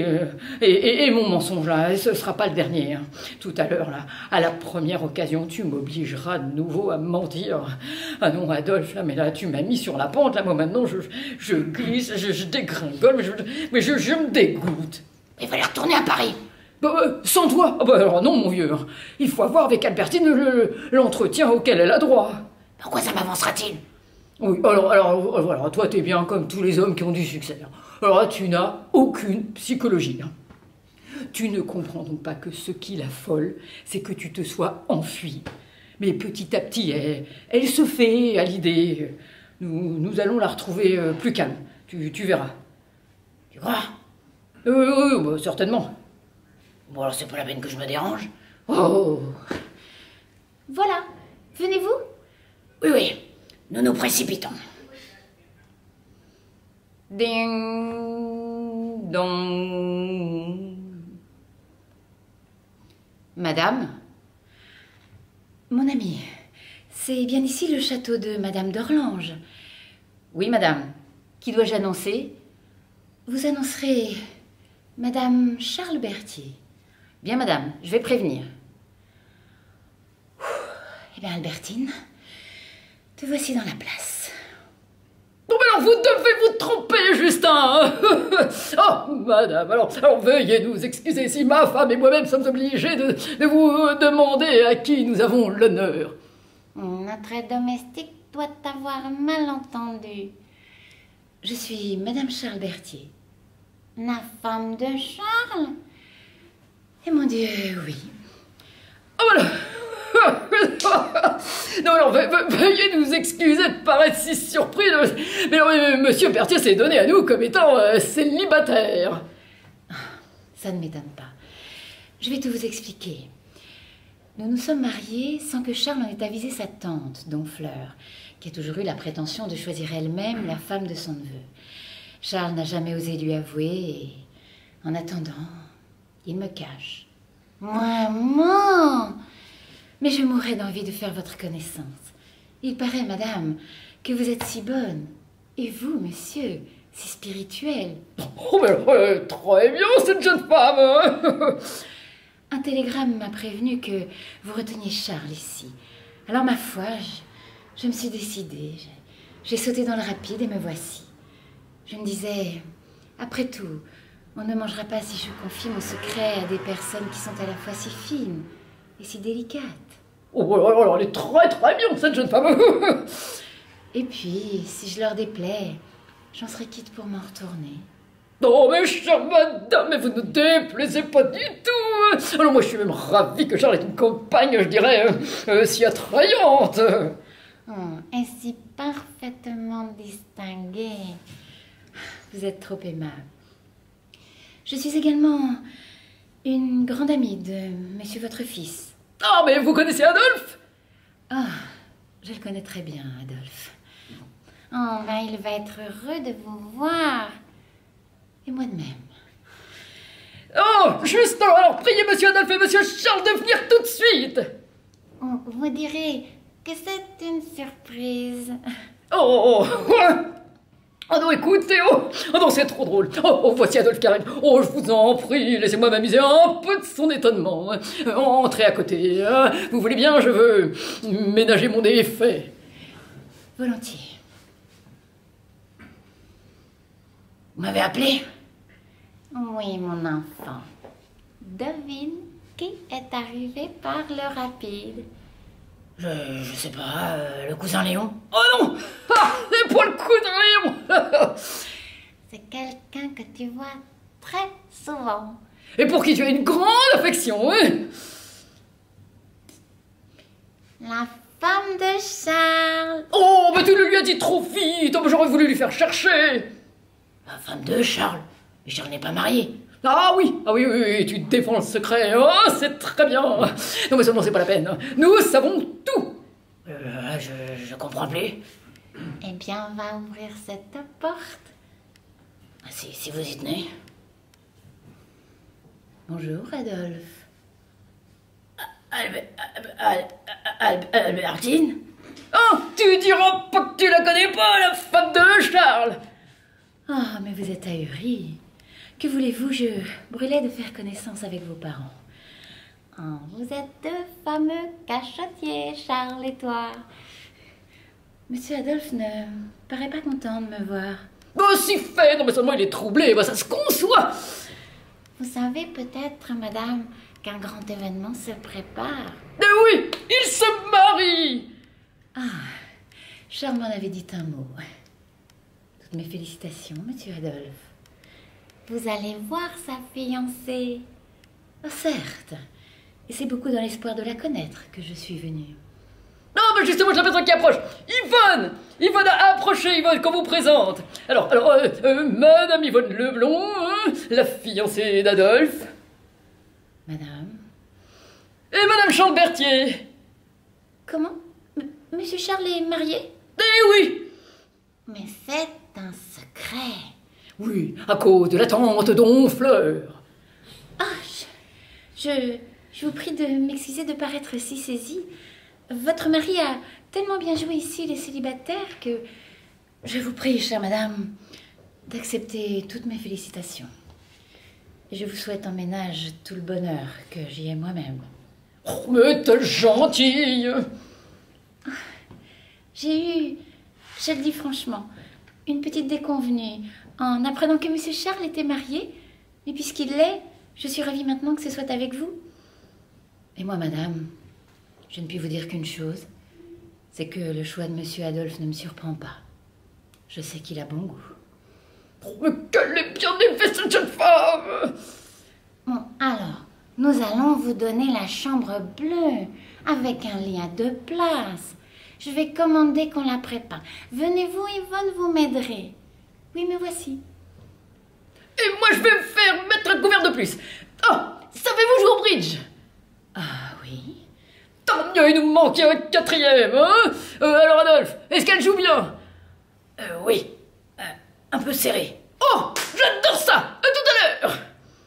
Et mon mensonge, là, ce sera pas le dernier. Hein. Tout à l'heure, là, à la première occasion, tu m'obligeras de nouveau à mentir. Ah non, Adolphe, là, mais là, tu m'as mis sur la pente. Là, moi, maintenant, je glisse, je dégringole, mais je me dégoûte. Il fallait retourner à Paris. Sans toi? Alors non, mon vieux. Il faut avoir avec Albertine l'entretien auquel elle a droit. Pourquoi ça m'avancera-t-il? Oui, alors, voilà, toi t'es bien comme tous les hommes qui ont du succès. Alors là, tu n'as aucune psychologie. Tu ne comprends donc pas que ce qui l'affole, c'est que tu te sois enfui. Mais petit à petit, elle se fait à l'idée. Nous allons la retrouver plus calme, tu verras. Tu crois? Oui, certainement. Bon, alors c'est pas la peine que je me dérange. Oh. Voilà. Venez-vous? Oui, nous nous précipitons. Ding dong. Madame? Mon ami, c'est bien ici le château de Madame d'Orlange. Oui, madame. Qui dois-je annoncer? Vous annoncerez Madame Charles Berthier. Bien, madame, je vais prévenir. Eh bien, Albertine, te voici dans la place. Non mais alors vous devez vous tromper, Justin. Oh, madame, alors veuillez nous excuser si ma femme et moi-même sommes obligés de vous demander à qui nous avons l'honneur. Notre domestique doit avoir mal entendu. Je suis Madame Charles Berthier. La femme de Charles? Eh mon Dieu, oui. Oh voilà. Non, alors veuillez nous excuser de paraître si surpris. Mais alors, monsieur Berthier s'est donné à nous comme étant célibataire. Ça ne m'étonne pas. Je vais tout vous expliquer. Nous nous sommes mariés sans que Charles en ait avisé sa tante, Donfleur, qui a toujours eu la prétention de choisir elle-même la femme de son neveu. Charles n'a jamais osé lui avouer et, en attendant, il me cache. Maman! Mais je mourrais d'envie de faire votre connaissance. Il paraît, madame, que vous êtes si bonne. Et vous, monsieur, si spirituel. Oh, mais très bien, cette jeune femme, hein. Un télégramme m'a prévenu que vous reteniez Charles ici. Alors, ma foi, je me suis décidée. J'ai sauté dans le rapide et me voici. Je me disais, après tout, on ne mangera pas si je confie mon secret à des personnes qui sont à la fois si fines et si délicates. Oh, alors elle est très très bien, cette jeune femme. Et puis, si je leur déplais, j'en serai quitte pour m'en retourner. Non, mais chère madame, mais vous ne déplaisez pas du tout. Alors moi, je suis même ravi que Charles ait une compagne, je dirais, si attrayante. Ainsi parfaitement distinguée. Vous êtes trop aimable. Je suis également une grande amie de monsieur votre fils. Ah, mais vous connaissez Adolphe? Ah, je le connais très bien, Adolphe. Oh, ben il va être heureux de vous voir. Et moi de même. Oh, juste alors, priez monsieur Adolphe et monsieur Charles de venir tout de suite. Vous direz que c'est une surprise. Oh non, écoutez, oh non, c'est trop drôle. Oh, voici Adolphe qui arrive. Oh, je vous en prie, laissez-moi m'amuser un peu de son étonnement. Entrez à côté. Vous voulez bien, je veux ménager mon effet. Volontiers. Vous m'avez appelé? Oui, mon enfant. Devine qui est arrivé par le rapide. Je sais pas, le cousin Léon? Oh non! Ah, c'est pas le coup de Léon. C'est quelqu'un que tu vois très souvent. Et pour qui tu as une grande affection, hein? La femme de Charles. Oh, mais tu le lui as dit trop vite. Oh, j'aurais voulu lui faire chercher. La femme de Charles. Mais Charles n'est pas marié. Ah oui, tu défends le secret. Oh, c'est très bien. Non, mais seulement, c'est pas la peine. Nous savons tout. Je comprends plus. Eh bien, on va ouvrir cette porte. Si vous y tenez. Bonjour, Adolphe. Albertine? Oh, tu diras pas que tu la connais pas, la femme de Charles. Ah, mais vous êtes ahuri. Que voulez-vous, je brûlais de faire connaissance avec vos parents. Oh, vous êtes deux fameux cachotiers, Charles et toi. Monsieur Adolphe ne paraît pas content de me voir. Oh, si fait. Non, mais seulement il est troublé. Bah, ça se conçoit. Vous savez peut-être, madame, qu'un grand événement se prépare. Mais oui, il se marie. Ah, Charles m'en avait dit un mot. Toutes mes félicitations, monsieur Adolphe. Vous allez voir sa fiancée. Oh, certes. Et c'est beaucoup dans l'espoir de la connaître que je suis venue. Non, mais justement, j'ai l'impression qui approche. Yvonne a approché, Yvonne, qu'on vous présente. Alors, Madame Yvonne Leblond, hein, la fiancée d'Adolphe. Madame. Et Madame Charles Berthier. Comment? Monsieur Charles est marié? Eh oui. Mais c'est un secret. Oui, à cause de la tante Donfleur. Ah, je vous prie de m'excuser de paraître si saisie. Votre mari a tellement bien joué ici les célibataires que je vous prie, chère madame, d'accepter toutes mes félicitations. Et je vous souhaite en ménage tout le bonheur que j'y ai moi-même. Oh, mais t'es gentille. J'ai eu, je le dis franchement, une petite déconvenue en apprenant que Monsieur Charles était marié. Mais puisqu'il l'est, je suis ravie maintenant que ce soit avec vous. Et moi, madame, je ne puis vous dire qu'une chose, c'est que le choix de Monsieur Adolphe ne me surprend pas. Je sais qu'il a bon goût. Oh, mais quelle est bien élevée cette jeune femme! Bon, alors, nous allons vous donner la chambre bleue, avec un lit à 2 places. Je vais commander qu'on la prépare. Venez-vous, Yvonne, vous m'aiderez. Oui, me voici. Et moi, je vais me faire mettre un couvert de plus. Oh, savez-vous jouer au bridge? Ah oui? Tant mieux, il nous manquait un 4e, hein? Alors, Adolphe, est-ce qu'elle joue bien? Oui. Un peu serré. Oh, j'adore ça! À tout à l'heure!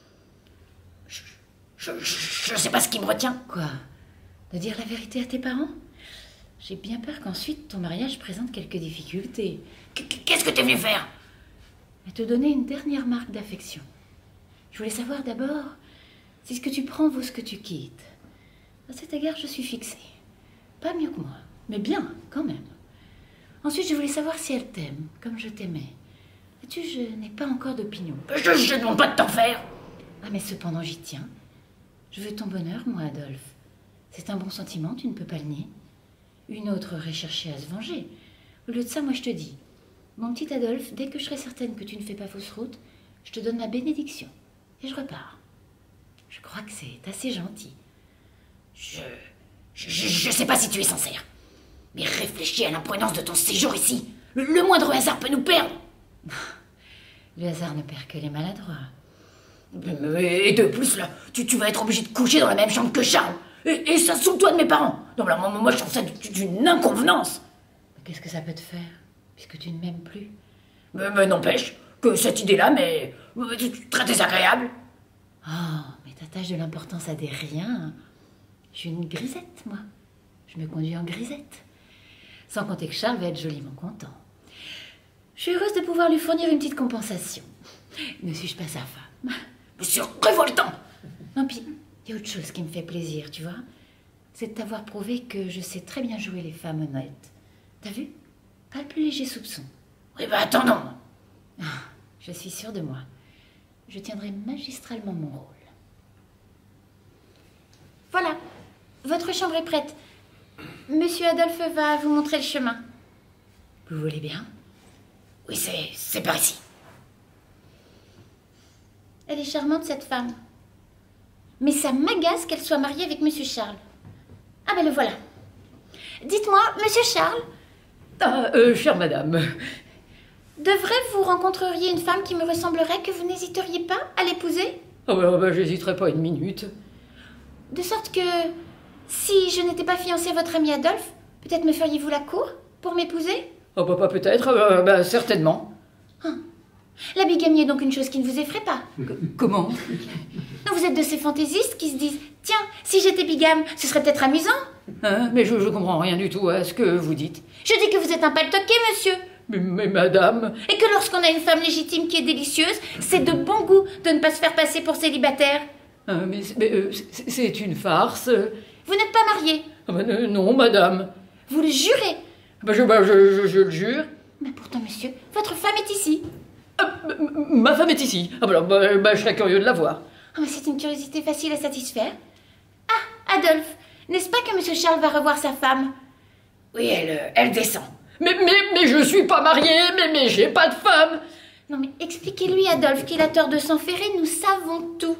Je sais pas ce qui me retient. Quoi? De dire la vérité à tes parents? J'ai bien peur qu'ensuite ton mariage présente quelques difficultés. Qu'est-ce que t'es venu faire? Et te donner une dernière marque d'affection. Je voulais savoir d'abord si ce que tu prends vaut ce que tu quittes. À cet égard, je suis fixée. Pas mieux que moi, mais bien, quand même. Ensuite, je voulais savoir si elle t'aime, comme je t'aimais. Sais-tu, je n'ai pas encore d'opinion. Je demande pas de t'en faire. Ah, mais cependant, j'y tiens. Je veux ton bonheur, moi, Adolphe. C'est un bon sentiment, tu ne peux pas le nier. Une autre aurait cherché à se venger. Au lieu de ça, moi, je te dis, mon petit Adolphe, dès que je serai certaine que tu ne fais pas fausse route, je te donne ma bénédiction. Et je repars. Je crois que c'est assez gentil. Je sais pas si tu es sincère. Mais réfléchis à l'imprudence de ton séjour ici. Le moindre hasard peut nous perdre. Le hasard ne perd que les maladroits. Et de plus, là, tu vas être obligé de coucher dans la même chambre que Charles. Et ça sous le toit de mes parents. Non, mais alors, moi, je trouve ça d'une inconvenance. Qu'est-ce que ça peut te faire, puisque tu ne m'aimes plus? Mais n'empêche que cette idée-là, mais très désagréable. Oh, mais t'attaches de l'importance à des riens. Je suis une grisette, moi. Je me conduis en grisette. Sans compter que Charles va être joliment content. Je suis heureuse de pouvoir lui fournir une petite compensation. Ne suis-je pas sa femme? C'est révoltant. Non, puis, il y a autre chose qui me fait plaisir, tu vois. C'est de t'avoir prouvé que je sais très bien jouer les femmes honnêtes. T'as vu? Pas le plus léger soupçon. Oui, bah attendons. Ah, je suis sûre de moi. Je tiendrai magistralement mon rôle. Voilà, votre chambre est prête. Monsieur Adolphe va vous montrer le chemin. Vous voulez bien? Oui, c'est par ici. Elle est charmante, cette femme. Mais ça m'agace qu'elle soit mariée avec Monsieur Charles. Ah ben le voilà. Dites-moi, Monsieur Charles, Ah, chère madame. de vrai vous rencontreriez une femme qui me ressemblerait que vous n'hésiteriez pas à l'épouser? Ah bah, j'hésiterai pas une minute. De sorte que, si je n'étais pas fiancée à votre ami Adolphe, peut-être me feriez-vous la cour pour m'épouser? Oh bah, pas peut-être, certainement. La bigamie est donc une chose qui ne vous effraie pas. Comment? Non, vous êtes de ces fantaisistes qui se disent « Tiens, si j'étais bigame, ce serait peut-être amusant. Hein? Mais je comprends rien du tout à ce que vous dites. » Je dis que vous êtes un paltoquet, monsieur. Mais madame... Et que lorsqu'on a une femme légitime qui est délicieuse, c'est de bon goût de ne pas se faire passer pour célibataire. Hein, c'est une farce. Vous n'êtes pas marié. Ah bah, non, madame. Vous le jurez. Je le jure. Mais pourtant, monsieur, votre femme est ici. Ma femme est ici. Ah bah, je serais curieux de la voir. Oh, mais c'est une curiosité facile à satisfaire. Ah, Adolphe, n'est-ce pas que monsieur Charles va revoir sa femme? Oui, elle descend. Mais je suis pas mariée, mais j'ai pas de femme. Non, mais expliquez-lui, Adolphe, qu'il a tort de s'enferrer, nous savons tout.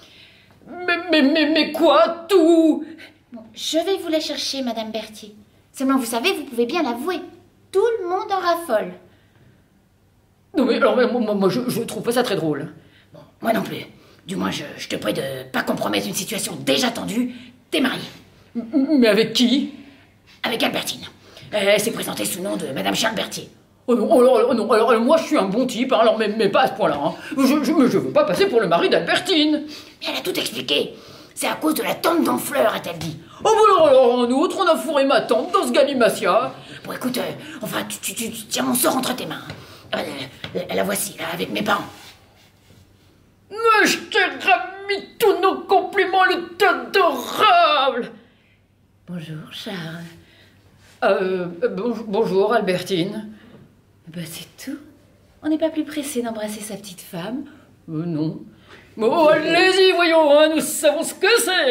Mais quoi, tout? Bon, je vais vous la chercher, Madame Berthier. Seulement, vous savez, vous pouvez bien l'avouer. Tout le monde en raffole. Non, mais alors, moi, je trouve pas ça très drôle. Bon, moi non plus. Du moins, je te prie de pas compromettre une situation déjà tendue. T'es marié. Mais avec qui? Avec Albertine. Elle s'est présentée sous le nom de Madame Charles Berthier. Oh non, alors moi je suis un bon type, hein, alors mais pas à ce point-là. Hein. Je veux pas passer pour le mari d'Albertine. Mais elle a tout expliqué. C'est à cause de la tente d'Honfleur, a-t-elle dit. Oh bah alors, un autre, on a fourré ma tante dans ce galimatia. Bon, écoute, enfin, tu tiens mon sort entre tes mains. La voici, là, avec mes parents. Mais je t'ai remis tous nos compliments, le t'es adorable. Bonjour, Charles. Bonjour, Albertine. bah c'est tout. On n'est pas plus pressé d'embrasser sa petite femme. Non. Bon, allez-y, voyons, hein, nous savons ce que c'est.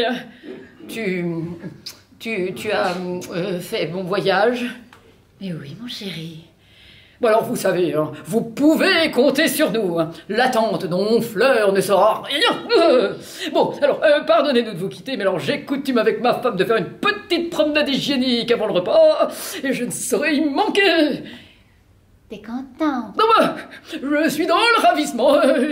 Tu as fait bon voyage? Mais oui, mon chéri. Bon alors, vous savez, hein, vous pouvez compter sur nous. Hein. La tante d'Honfleur ne saura rien. Bon, alors, pardonnez-nous de vous quitter, mais alors j'ai coutume avec ma femme de faire une petite promenade hygiénique avant le repas, et je ne saurais y manquer. T'es content? Non, bah, je suis dans le ravissement.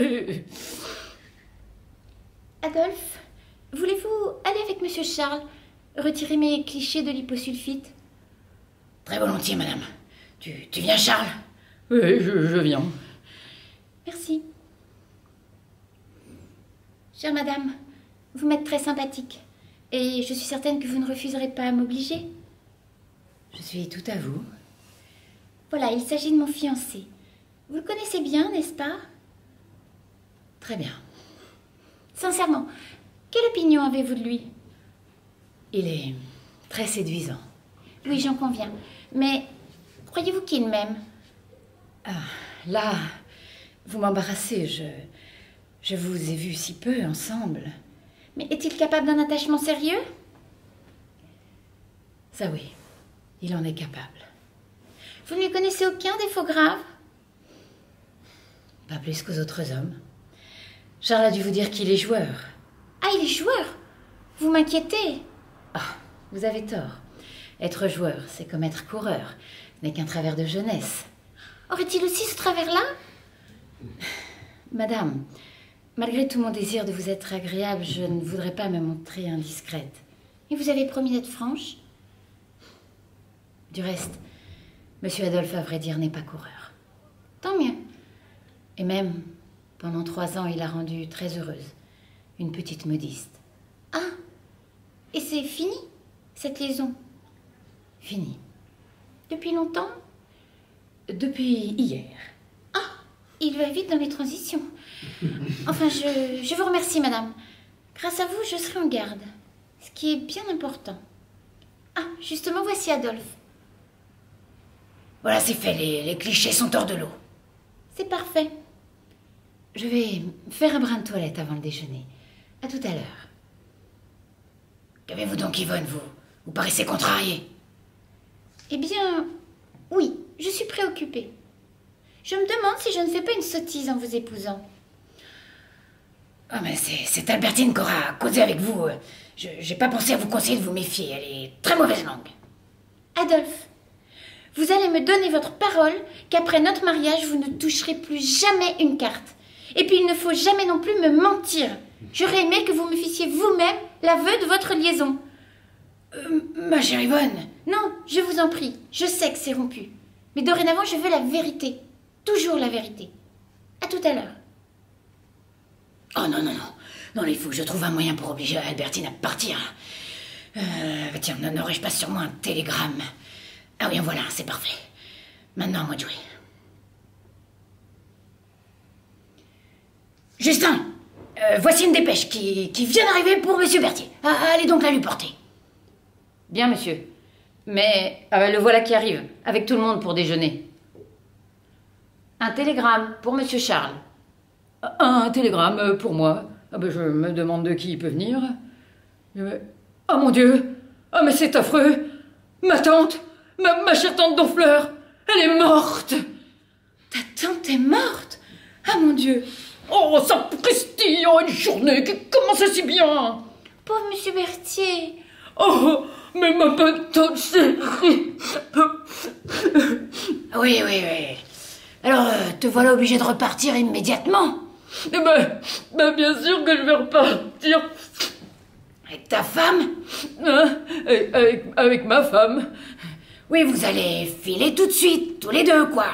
Adolphe, voulez-vous aller avec Monsieur Charles retirer mes clichés de liposulfite? Très volontiers, madame. Tu viens, Charles? Oui, je viens. Merci. Chère madame, vous m'êtes très sympathique. Et je suis certaine que vous ne refuserez pas à m'obliger. Je suis tout à vous. Voilà, il s'agit de mon fiancé. Vous le connaissez bien, n'est-ce pas? Très bien. Sincèrement, quelle opinion avez-vous de lui? Il est très séduisant. Oui, j'en conviens. Mais croyez-vous qu'il m'aime? Ah, là, vous m'embarrassez. Je vous ai vu si peu ensemble. Mais est-il capable d'un attachement sérieux? Ça oui, il en est capable. Vous ne lui connaissez aucun défaut grave? Pas plus qu'aux autres hommes. Charles a dû vous dire qu'il est joueur. Ah, il est joueur? Vous m'inquiétez. Ah, vous avez tort. Être joueur, c'est comme être coureur. Ce n'est qu'un travers de jeunesse. Aurait-il aussi ce travers-là? Madame, malgré tout mon désir de vous être agréable, je ne voudrais pas me montrer indiscrète. Et vous avez promis d'être franche? Du reste, Monsieur Adolphe, à vrai dire, n'est pas coureur. Tant mieux. Et même, pendant 3 ans, il a rendu très heureuse. Une petite modiste. Ah, et c'est fini, cette liaison? Fini. Depuis longtemps? Depuis hier. Ah, il va vite dans les transitions. Enfin, je vous remercie, madame. Grâce à vous, je serai en garde. Ce qui est bien important. Ah, justement, voici Adolphe. Voilà, c'est fait. Les clichés sont hors de l'eau. C'est parfait. Je vais faire un brin de toilette avant le déjeuner. À tout à l'heure. Qu'avez-vous donc, Yvonne, vous? Vous paraissez contrariée. Eh bien, oui, je suis préoccupée. Je me demande si je ne fais pas une sottise en vous épousant. Ah, mais c'est Albertine qui aura causé avec vous. J'ai pas pensé à vous conseiller de vous méfier. Elle est très mauvaise langue. Adolphe, vous allez me donner votre parole qu'après notre mariage, vous ne toucherez plus jamais une carte. Et puis, il ne faut jamais non plus me mentir. J'aurais aimé que vous me fissiez vous-même l'aveu de votre liaison. Ma chère Yvonne. Non, je vous en prie, je sais que c'est rompu. Mais dorénavant, je veux la vérité. Toujours la vérité. À tout à l'heure. Oh non, non, non. Non, il faut que je trouve un moyen pour obliger Albertine à partir. Tiens, n'aurais-je pas sur moi un télégramme? Ah oui, en voilà, c'est parfait. Maintenant, à moi de jouer. Justin, voici une dépêche qui vient d'arriver pour Monsieur Berthier. Allez donc la lui porter. Bien, monsieur. Mais le voilà qui arrive, avec tout le monde pour déjeuner. Un télégramme pour monsieur Charles. Un télégramme pour moi. Ah ben, je me demande de qui il peut venir. Oh mon Dieu! Ah mais c'est affreux! Ma tante! Ma chère tante d'Honfleur! Elle est morte! Ta tante est morte? Ah mon Dieu! Oh, sapristi! Oh, une journée qui commençait si bien! Pauvre monsieur Berthier! Oh, mais ma petite chérie! Oui, oui, oui. Alors, te voilà obligé de repartir immédiatement. Eh ben, bien sûr que je vais repartir. Avec ta femme? Hein, avec ma femme. Oui, vous allez filer tout de suite, tous les deux, quoi.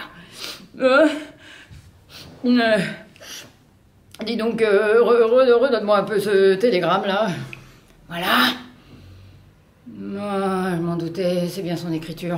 Dis donc, redonne-moi un peu ce télégramme-là. Voilà. Ah, je m'en doutais, c'est bien son écriture.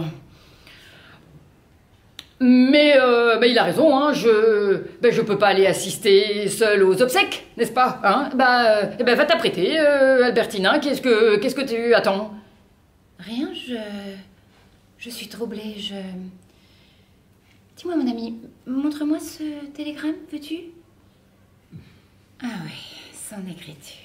Mais il a raison, hein, je peux pas aller assister seul aux obsèques, n'est-ce pas, hein? Va t'apprêter, Albertina, qu'est-ce que tu attends? Rien, je suis troublée, Dis-moi, mon ami, montre-moi ce télégramme, veux-tu? Ah oui, son écriture.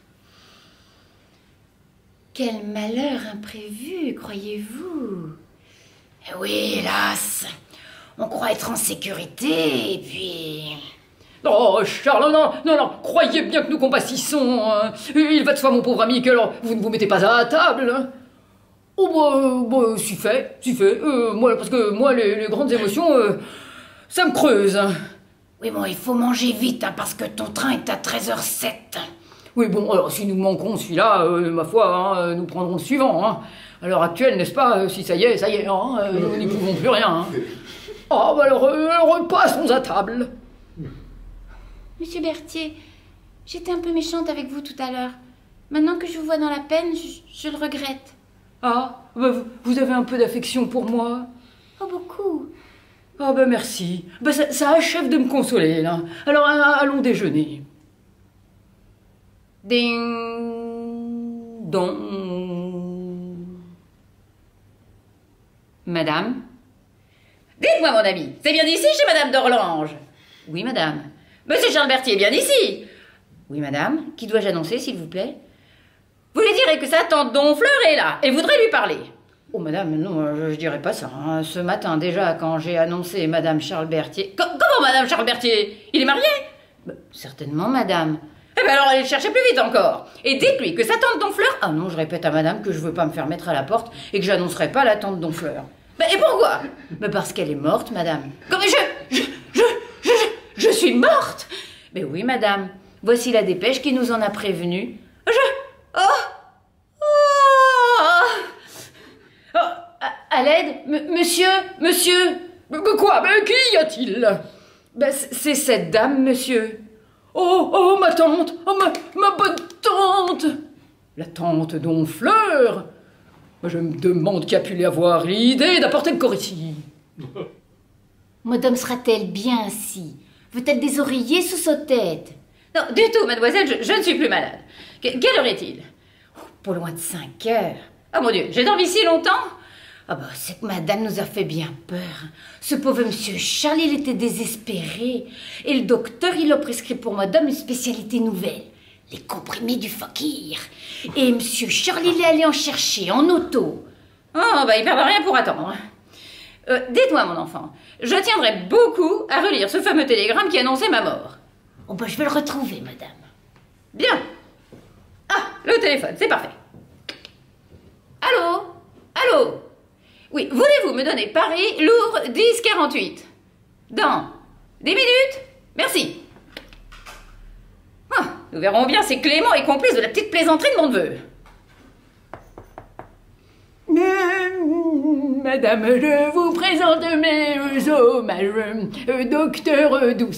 Quel malheur imprévu, croyez-vous? Oui, hélas. On croit être en sécurité, et puis... Oh, Charles, non, croyez bien que nous compassissons. Hein. Il va de soi, mon pauvre ami, que alors vous ne vous mettez pas à la table. Hein. Oh, si fait. Parce que moi, les grandes émotions, ça me creuse. Hein. Oui, bon, il faut manger vite, hein, parce que ton train est à 13h07. Oui, bon, alors si nous manquons celui-là, ma foi, hein, nous prendrons le suivant. Hein. À l'heure actuelle, n'est-ce pas, si ça y est, hein, nous n'y pouvons plus rien. Hein. Oh, alors, passons à table. Monsieur Berthier, j'étais un peu méchante avec vous tout à l'heure. Maintenant que je vous vois dans la peine, je le regrette. Ah, vous avez un peu d'affection pour moi? Oh, beaucoup. Ah, merci. Ça achève de me consoler, là. Alors, allons déjeuner. Ding dong. Madame? Dites-moi, mon ami, c'est bien ici chez Madame d'Orlange? Oui, madame. Monsieur Charles Berthier est bien ici? Oui, madame. Qui dois-je annoncer, s'il vous plaît? Vous lui direz que sa tante Donfleur est là et voudrait lui parler. Oh, madame, non, je dirais pas ça. Hein. Ce matin, déjà, quand j'ai annoncé Madame Charles Berthier... Comment, Madame Charles Berthier? Il est marié? Certainement, madame. Eh bien alors, allez le chercher plus vite encore. Et dites-lui que sa tante Donfleur... Ah non, je répète à madame que je veux pas me faire mettre à la porte et que j'annoncerai pas la tante Donfleur. Et pourquoi? Parce qu'elle est morte, madame. Comme je suis morte? Mais oui, madame. Voici la dépêche qui nous en a prévenu. À l'aide, monsieur. Quoi? Mais qui y a-t-il? C'est cette dame, monsieur. Oh, ma tante. Oh, ma bonne tante. La tante Donfleur. Je me demande qui a pu lui avoir l'idée d'apporter le corps ici. Madame sera-t-elle bien ainsi? Veut-elle des oreillers sous sa tête? Non, du tout, mademoiselle, je ne suis plus malade. Quelle heure est-il? Pas loin de 5 heures. Oh mon Dieu, j'ai dormi si longtemps? Ah c'est que madame nous a fait bien peur. Ce pauvre monsieur Charles, il était désespéré. Et le docteur, il a prescrit pour madame une spécialité nouvelle. Les comprimés du fakir. Et monsieur Charles, il est allé en chercher en auto. Oh, il perdra rien pour attendre. Dites-moi, mon enfant, je tiendrai beaucoup à relire ce fameux télégramme qui annonçait ma mort. Oh, je vais le retrouver, madame. Bien. Ah, le téléphone, c'est parfait. Allô? Oui, voulez-vous me donner Paris, Louvre, 10-48? Dans 10 minutes? Merci. Nous verrons bien si Clément est complice de la petite plaisanterie de mon neveu. Madame, je vous présente mes hommages. Docteur Douce,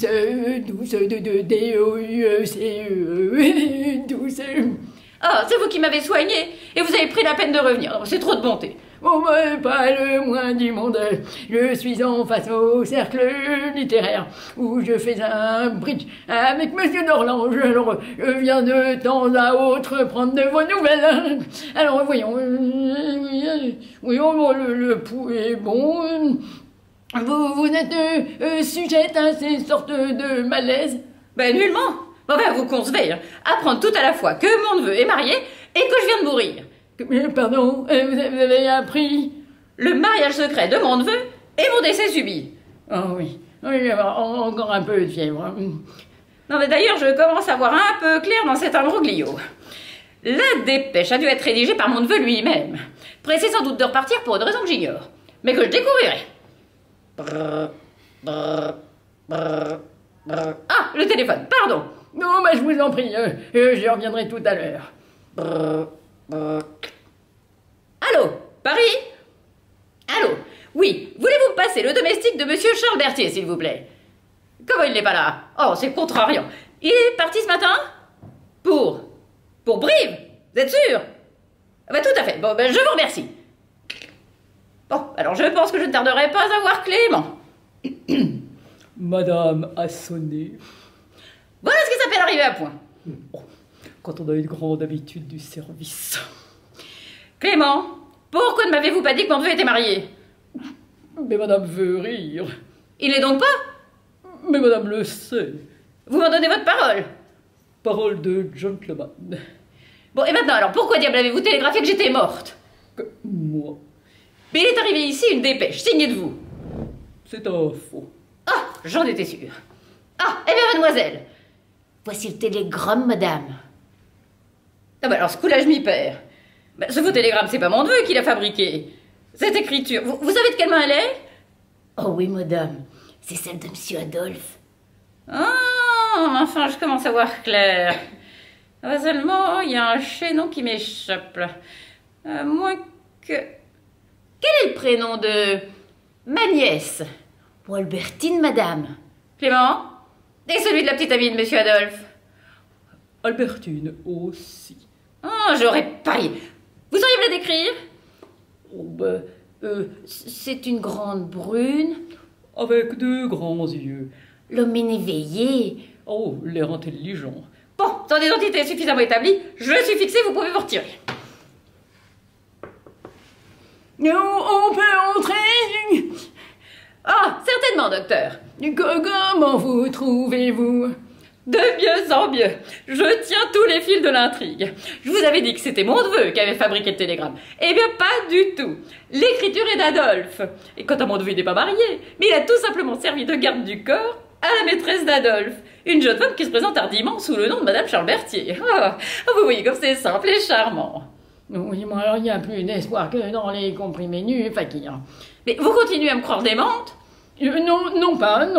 D-O-U-C-E, Douce. Ah, c'est vous qui m'avez soigné et vous avez pris la peine de revenir. C'est trop de bonté. Oh, pas le moins du monde. Je suis en face au cercle littéraire où je fais un bridge avec Monsieur d'Orlange. Alors, je viens de temps à autre prendre de vos nouvelles. Alors, voyons. Oui, le pouls est bon. Vous êtes sujette à ces sortes de malaise? Nullement. Vous concevez, apprendre tout à la fois que mon neveu est marié et que je viens de mourir. Pardon, vous avez appris? Le mariage secret de mon neveu et mon décès subit. Oh oui, encore un peu de fièvre. Non, mais d'ailleurs, je commence à voir un peu clair dans cet imbroglio. La dépêche a dû être rédigée par mon neveu lui-même. Pressé sans doute de repartir pour une raison que j'ignore, mais que je découvrirai. Ah, le téléphone, pardon. Non, je vous en prie, je reviendrai tout à l'heure. Allô, Paris? Allô? Oui, voulez-vous me passer le domestique de Monsieur Charles Berthier, s'il vous plaît? Comment il n'est pas là? Oh, c'est contrariant. Il est parti ce matin? Pour Brive? Vous êtes sûr? Tout à fait. Bon, je vous remercie. Bon, alors je pense que je ne tarderai pas à voir Clément. Madame a sonné. Voilà ce qui s'appelle arriver à point. Quand on a une grande habitude du service. Clément, pourquoi ne m'avez-vous pas dit que mon neveu était marié? Mais madame veut rire. Il n'est donc pas? Mais madame le sait. Vous m'en donnez votre parole? Parole de gentleman. Bon, et maintenant, alors, pourquoi diable avez-vous télégraphié que j'étais morte? Moi, Mais il est arrivé ici une dépêche, signée de vous. c'est un faux. Ah, j'en étais sûre. Ah, eh bien, mademoiselle. Voici le télégramme, madame. Ah bah alors, ce coup-là, je m'y perds. Bah, ce faux télégramme, c'est pas mon neveu qui l'a fabriqué. Cette écriture, vous savez de quelle main elle est? Oh oui, madame. C'est celle de monsieur Adolphe. Ah, enfin, je commence à voir clair. Ah, seulement, il y a un chaînon qui m'échappe, là. À moins que... Quel est le prénom de ma nièce? Pour Albertine, madame. Clément? Et celui de la petite amie de monsieur Adolphe? Albertine aussi. Ah, j'aurais parié. Vous sauriez me la décrire? Oh ben, C'est une grande brune. avec de grands yeux. L'homme éveillé. Oh, l'air intelligent. Bon, son identité est suffisamment établie. Je suis fixée, vous pouvez vous retirer. On peut entrer. Ah, certainement, docteur. Comment vous trouvez-vous? De mieux en mieux. Je tiens tous les fils de l'intrigue. Je vous avais dit que c'était mon neveu qui avait fabriqué le télégramme. Eh bien, pas du tout. L'écriture est d'Adolphe. Et quant à mon neveu, il n'est pas marié. Mais il a tout simplement servi de garde du corps à la maîtresse d'Adolphe. Une jeune femme qui se présente hardiment sous le nom de Madame Charles Berthier. Ah, vous voyez comme c'est simple et charmant. Oui, moi alors il n'y a plus d'espoir que dans les comprimés nus, Fakir. Mais vous continuez à me croire démente? Non pas.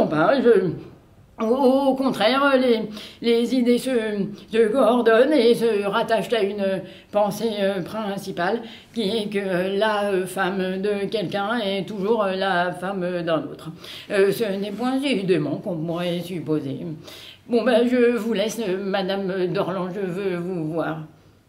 Au contraire, les idées se coordonnent et se rattachent à une pensée principale, qui est que la femme de quelqu'un est toujours la femme d'un autre. Ce n'est point évidemment qu'on pourrait supposer. Bon, ben, je vous laisse, Madame Dorland, je veux vous voir.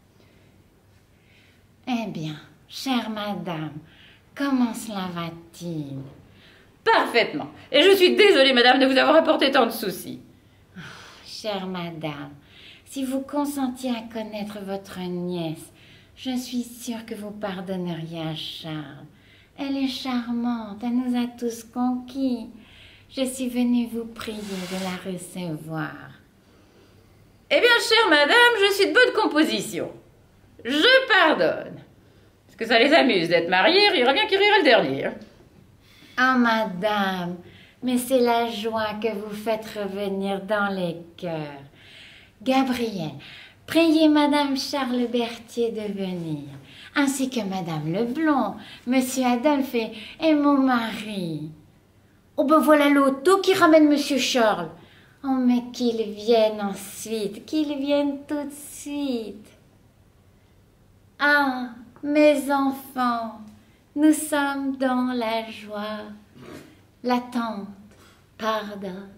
Eh bien, chère madame, comment cela va-t-il? Parfaitement. Et je suis désolée, madame, de vous avoir apporté tant de soucis. Chère madame, si vous consentiez à connaître votre nièce, je suis sûre que vous pardonneriez à Charles. Elle est charmante, elle nous a tous conquis. Je suis venue vous prier de la recevoir. Eh bien, chère madame, je suis de bonne composition. Je pardonne. Est-ce que ça les amuse d'être mariés? Rira bien qui rira le dernier. Ah, madame, mais c'est la joie que vous faites revenir dans les cœurs. Gabriel, priez madame Charles Berthier de venir, ainsi que madame Leblond, monsieur Adolphe et mon mari. Oh ben voilà l'auto qui ramène monsieur Charles. Oh, mais qu'ils viennent ensuite, qu'ils viennent tout de suite. Ah, mes enfants, nous sommes dans la joie. La tante pardonne.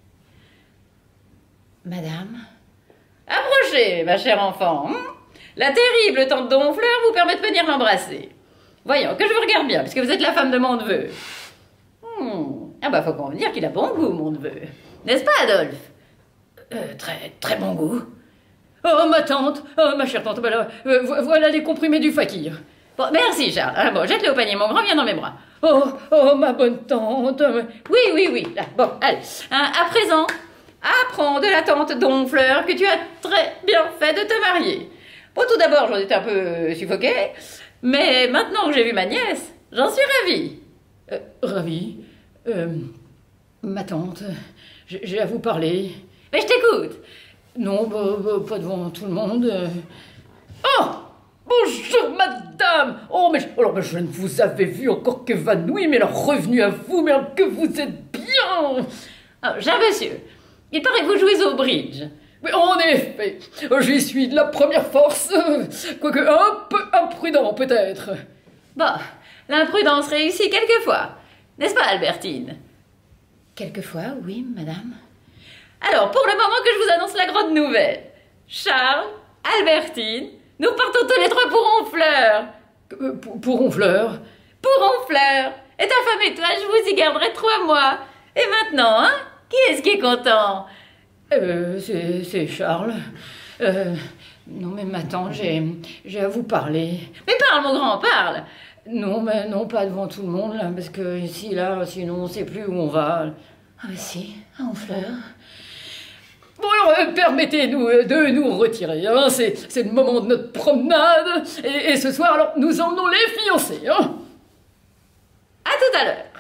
Madame? Approchez, ma chère enfant. La terrible tante Donfleur vous permet de venir l'embrasser. Voyons, que je vous regarde bien, puisque vous êtes la femme de mon neveu. Ah bah, faut convenir qu'il a bon goût, mon neveu. N'est-ce pas, Adolphe? Très bon goût. Oh, ma tante, oh, ma chère tante, voilà les comprimés du Fakir. Bon, merci, Charles. Ah, bon, jette-le au panier, mon grand, viens dans mes bras. Oh, ma bonne tante. Oui, là, bon, allez. À présent, apprends de la tante Donfleur que tu as très bien fait de te marier. Bon, tout d'abord, j'en étais un peu suffoquée, mais maintenant que j'ai vu ma nièce, j'en suis ravie. Ravie. Ma tante, j'ai à vous parler. Mais je t'écoute. Non, pas devant tout le monde. Oh! Bonjour, madame! Oh, mais je ne vous avais vu encore qu'évanouie, mais alors revenu à vous, mais alors que vous êtes bien! Oh, cher monsieur, il paraît que vous jouez au bridge. Mais en effet, j'y suis de la première force, quoique un peu imprudent peut-être. Bon, l'imprudence réussit quelquefois, n'est-ce pas, Albertine? Quelquefois, oui, madame. Alors, pour le moment que je vous annonce la grande nouvelle. Charles, Albertine, nous partons tous les trois pour Honfleur. Pour Honfleur? Pour Honfleur. Et ta femme et toi, je vous y garderai 3 mois. Et maintenant, hein? Qui est-ce qui est content? C'est Charles. Non, mais ma tante, j'ai à vous parler. Mais parle, mon grand, parle. Non, mais non, pas devant tout le monde, là, parce que ici, là, sinon on sait plus où on va. Ah, mais si, à Honfleur. Bon, alors, permettez-nous de nous retirer, hein. C'est le moment de notre promenade, et ce soir, alors, nous emmenons les fiancés, hein. À tout à l'heure.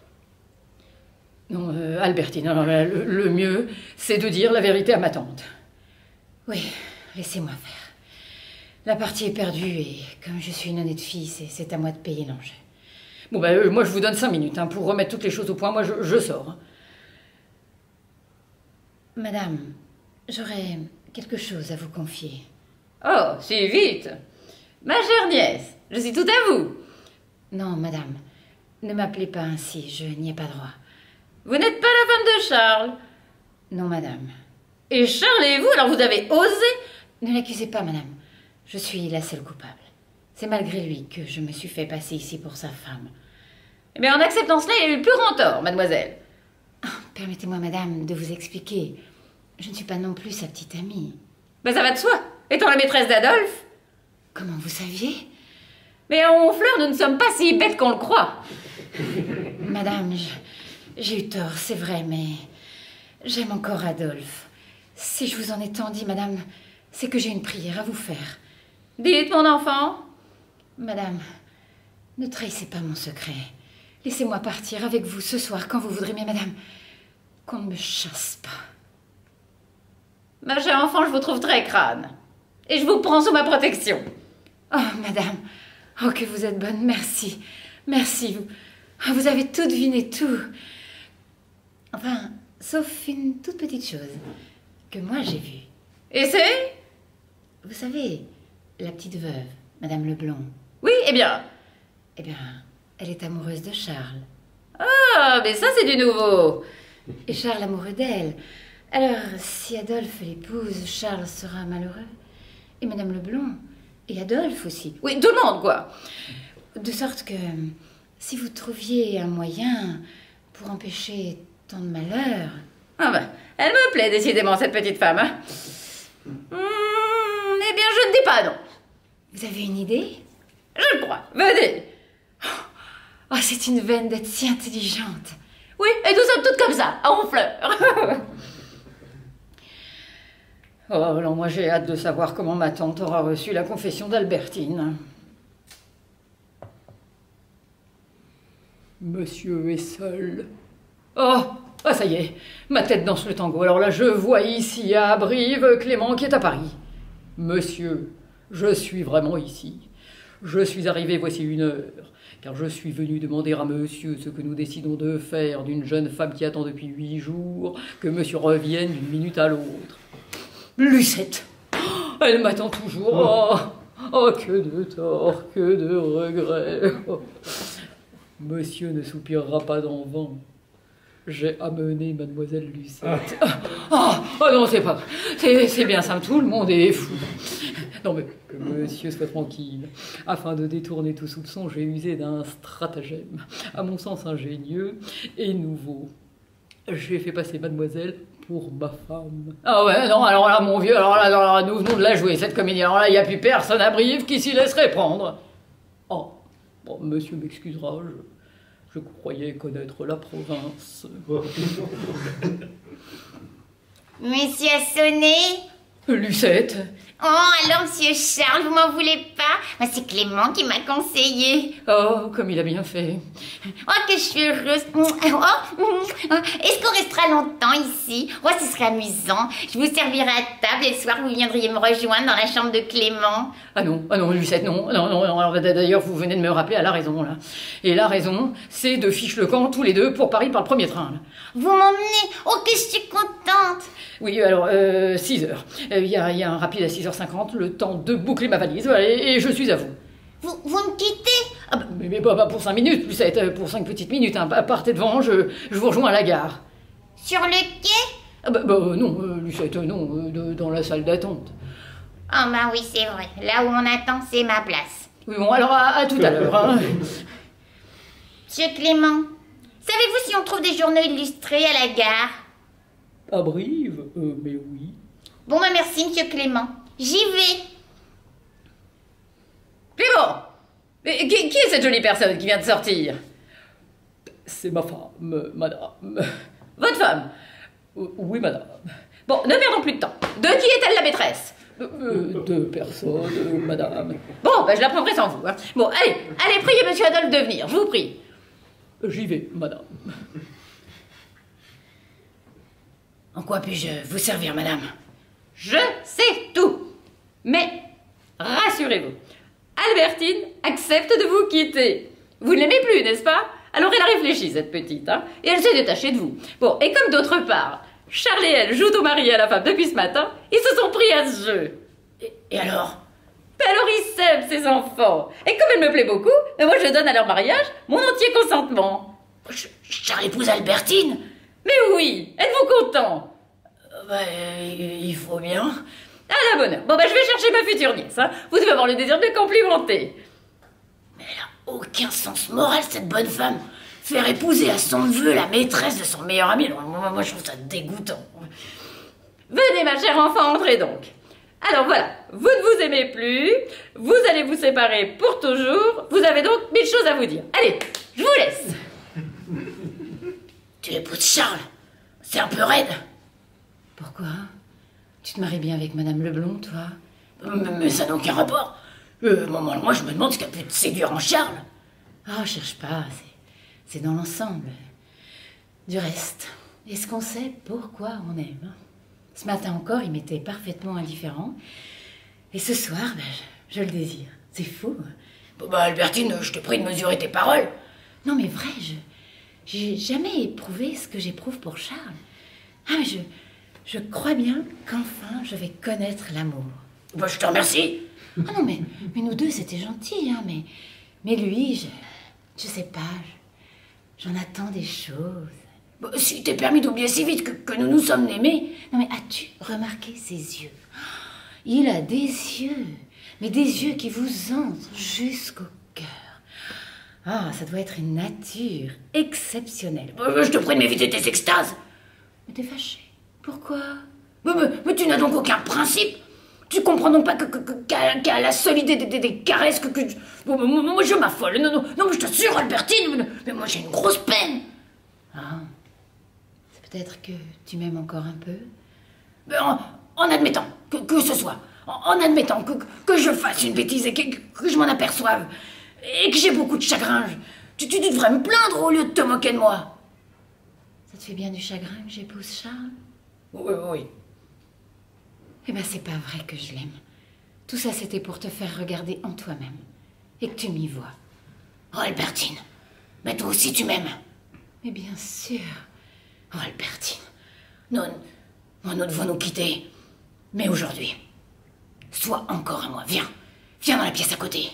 Non, Albertine, alors, le mieux, c'est de dire la vérité à ma tante. Oui, laissez-moi faire. La partie est perdue et comme je suis une honnête fille, c'est à moi de payer l'enjeu. Bon, ben, moi, je vous donne 5 minutes, hein, pour remettre toutes les choses au point. Moi, je sors. Madame, j'aurais quelque chose à vous confier. Oh, si vite. Ma chère nièce, je suis tout à vous. Non, madame, ne m'appelez pas ainsi, je n'y ai pas droit. Vous n'êtes pas la femme de Charles. Non, madame. Et Charles et vous, alors vous avez osé. Ne l'accusez pas, madame. Je suis la seule coupable. C'est malgré lui que je me suis fait passer ici pour sa femme. Mais en acceptant cela, il y a eu le plus grand tort, mademoiselle. Permettez-moi, madame, de vous expliquer. Je ne suis pas non plus sa petite amie. Ben ça va de soi, étant la maîtresse d'Adolphe. Comment vous saviez? Mais en Honfleur, nous ne sommes pas si bêtes qu'on le croit. Madame, j'ai eu tort, c'est vrai, mais j'aime encore Adolphe. Si je vous en ai tant dit, madame, c'est que j'ai une prière à vous faire. Dites, mon enfant. Madame, ne trahissez pas mon secret. Laissez-moi partir avec vous ce soir quand vous voudrez, mais madame, qu'on ne me chasse pas. Ma chère enfant, je vous trouve très crâne. Et je vous prends sous ma protection. Oh, madame, oh que vous êtes bonne, merci. Merci, vous avez tout deviné, tout. Enfin, sauf une toute petite chose que moi j'ai vue. Et c'est? Vous savez, la petite veuve, Madame Leblond. Oui, eh bien, elle est amoureuse de Charles. ah, mais ça c'est du nouveau. Et Charles amoureux d'elle. Alors, si Adolphe l'épouse, Charles sera malheureux. Et Madame Leblond. Et Adolphe aussi. Oui, tout le monde, quoi. De sorte que, si vous trouviez un moyen pour empêcher tant de malheur... Ah ben, elle me plaît décidément, cette petite femme. Hein. Eh bien, je ne dis pas non. Vous avez une idée? Je le crois. Venez. Oh, c'est une veine d'être si intelligente. Oui, et nous sommes toutes comme ça, à Honfleur. Oh, alors moi, j'ai hâte de savoir comment ma tante aura reçu la confession d'Albertine. Monsieur est seul. Oh, ah ça y est, ma tête danse le tango. Alors là, je vois ici à Brive Clément qui est à Paris. Monsieur, je suis vraiment ici. Je suis arrivé voici 1 heure, car je suis venu demander à monsieur ce que nous décidons de faire d'une jeune femme qui attend depuis 8 jours que monsieur revienne d'une minute à l'autre. Lucette, elle m'attend toujours. Oh, que de tort, que de regrets. Oh. Monsieur ne soupirera pas d'en vain. J'ai amené mademoiselle Lucette. Oh non, c'est pas... C'est bien simple, tout le monde est fou. Non mais que monsieur soit tranquille. Afin de détourner tout soupçon, j'ai usé d'un stratagème, à mon sens ingénieux et nouveau. J'ai fait passer mademoiselle pour ma femme. Ah ouais, non, alors là, mon vieux, alors là, nous venons de la jouer, cette comédie. Alors là, il n'y a plus personne à Brive qui s'y laisserait prendre. Oh, bon, monsieur m'excusera, je croyais connaître la province. Monsieur a sonné? Lucette. Oh, alors, monsieur Charles, vous m'en voulez pas? Moi, c'est Clément qui m'a conseillé. Oh, comme il a bien fait. Oh, que je suis heureuse. Est-ce qu'on restera longtemps ici? Oh, ce serait amusant. Je vous servirai à table et le soir, vous viendriez me rejoindre dans la chambre de Clément. Ah non, Lucette, non. Alors, d'ailleurs, vous venez de me rappeler à la raison, là. Et la raison, c'est de fiche le camp, tous les deux, pour Paris par le premier train, là. Vous m'emmenez? Oh, que je suis contente. Oui, alors, 6 heures. Il y a un rapide à 6h50, le temps de boucler ma valise, voilà, et je suis à vous. Vous me quittez? Ah bah, mais pas pour 5 minutes, Lucette, pour 5 petites minutes, hein. Partez devant, je vous rejoins à la gare. Sur le quai? Ah non, Lucette, non, dans la salle d'attente. Oh, bah oui, c'est vrai. Là où on attend, c'est ma place. Oui, bon, alors, à tout à l'heure, hein. Monsieur Clément, savez-vous si on trouve des journaux illustrés à la gare? À Brive? Mais oui. Bon, bah merci, monsieur Clément. J'y vais. Clément, Mais qui est cette jolie personne qui vient de sortir? C'est ma femme, madame. Votre femme? Oui, madame. Bon, ne perdons plus de temps. De qui est-elle la maîtresse? Deux personnes, madame. Bon, ben je la prendrai sans vous. Hein. Bon, allez, priez monsieur Adolphe de venir, je vous prie. J'y vais, madame. En quoi puis-je vous servir, madame? Je sais tout. Mais, rassurez-vous, Albertine accepte de vous quitter. Vous ne l'aimez plus, n'est-ce pas? Alors elle a réfléchi, cette petite, hein, et elle s'est détachée de vous. Bon, et comme d'autre part, Charles et elle jouent au mari et à la femme depuis ce matin, ils se sont pris à ce jeu. Et alors? Ben alors ils s'aiment, ces enfants. Et comme elle me plaît beaucoup, ben moi je donne à leur mariage mon entier consentement. Charles épouse Albertine? Mais oui, êtes-vous content? Il faut bien. À la bonne heure. Bon ben je vais chercher ma future nièce, hein. Vous devez avoir le désir de complimenter. Mais elle a aucun sens moral, cette bonne femme. Faire épouser à son neveu la maîtresse de son meilleur ami, moi je trouve ça dégoûtant. Venez ma chère enfant, entrez donc. Alors voilà, vous ne vous aimez plus, vous allez vous séparer pour toujours, vous avez donc 1000 choses à vous dire. Allez, je vous laisse. Tu épouses Charles? C'est un peu raide. Pourquoi? Tu te maries bien avec Madame Leblond, toi? Mais ça n'a aucun rapport. Moi je me demande ce qu'a pu te séduire en Charles. Ah, cherche pas, c'est dans l'ensemble. Du reste, est-ce qu'on sait pourquoi on aime? Ce matin encore, il m'était parfaitement indifférent. Et ce soir, ben, je le désire. C'est fou. Bon, Albertine, je te prie de mesurer tes paroles. Non, mais vrai, j'ai jamais éprouvé ce que j'éprouve pour Charles. Ah, mais je crois bien qu'enfin, je vais connaître l'amour. Je te remercie. Ah non, mais nous deux, c'était gentil, hein, mais lui, je sais pas, j'en attends des choses. Si t'es permis d'oublier si vite que nous nous sommes aimés. Non, mais as-tu remarqué ses yeux? Il a des yeux, mais des yeux qui vous entrent jusqu'au cœur. Ah, ça doit être une nature exceptionnelle. Je te prie de m'éviter tes extases. Mais t'es fâché. Pourquoi? Mais tu n'as donc aucun principe. Tu comprends donc pas qu'à la seule idée des caresses que moi je m'affole. Non, mais je t'assure, Albertine, mais moi j'ai une grosse peine. Ah, c'est peut-être que tu m'aimes encore un peu. Mais en admettant que ce soit, en admettant que je fasse une bêtise et que je m'en aperçoive, et que j'ai beaucoup de chagrin, tu devrais me plaindre au lieu de te moquer de moi. Ça te fait bien du chagrin que j'épouse Charles? Oui. Eh ben, c'est pas vrai que je l'aime. Tout ça, c'était pour te faire regarder en toi-même. Et que tu m'y vois. Oh, Albertine, mais toi aussi tu m'aimes. Mais bien sûr. Oh, Albertine, nous devons nous quitter. Mais aujourd'hui, sois encore à moi. Viens dans la pièce à côté.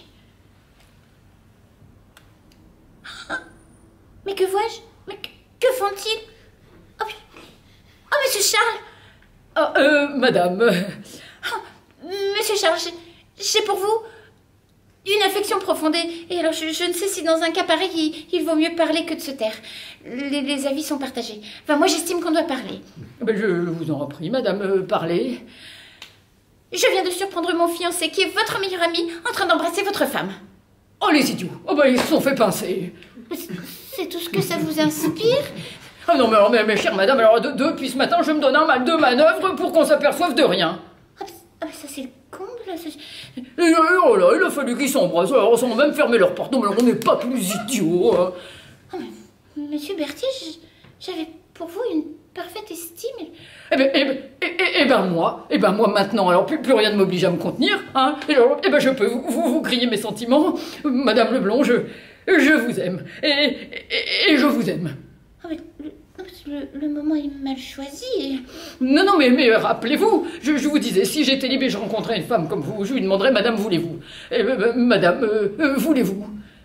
Mais que vois-je? Mais que font-ils? Oh, monsieur Charles! Madame. Monsieur Charles, j'ai pour vous une affection profonde. Et alors, je ne sais si dans un cas pareil, il vaut mieux parler que de se taire. Les avis sont partagés. Enfin, moi, j'estime qu'on doit parler. Je vous en prie, madame, parlez. Je viens de surprendre mon fiancé, qui est votre meilleur ami, en train d'embrasser votre femme. Oh, les idiots. Ils se sont fait pincer. C'est tout ce que ça vous inspire? Ah non, mais chère madame, alors depuis ce matin, je me donne un mal de manœuvre pour qu'on s'aperçoive de rien. Ah, ça, c'est le comble. Et oh là, il a fallu qu'ils s'embrassent, alors sans même fermer leur porte. Non, mais on n'est pas plus idiots. Hein. Oh, mais, monsieur Berthier, j'avais pour vous une parfaite estime. Eh ben moi maintenant, alors plus rien ne m'oblige à me contenir, hein. Je peux vous crier mes sentiments. Madame Leblond, je vous aime. Et je vous aime. Ah, mais le moment est mal choisi. Non, mais rappelez-vous, je vous disais, si j'étais libre et je rencontrais une femme comme vous, je lui demanderais, madame, voulez-vous? Madame, voulez-vous?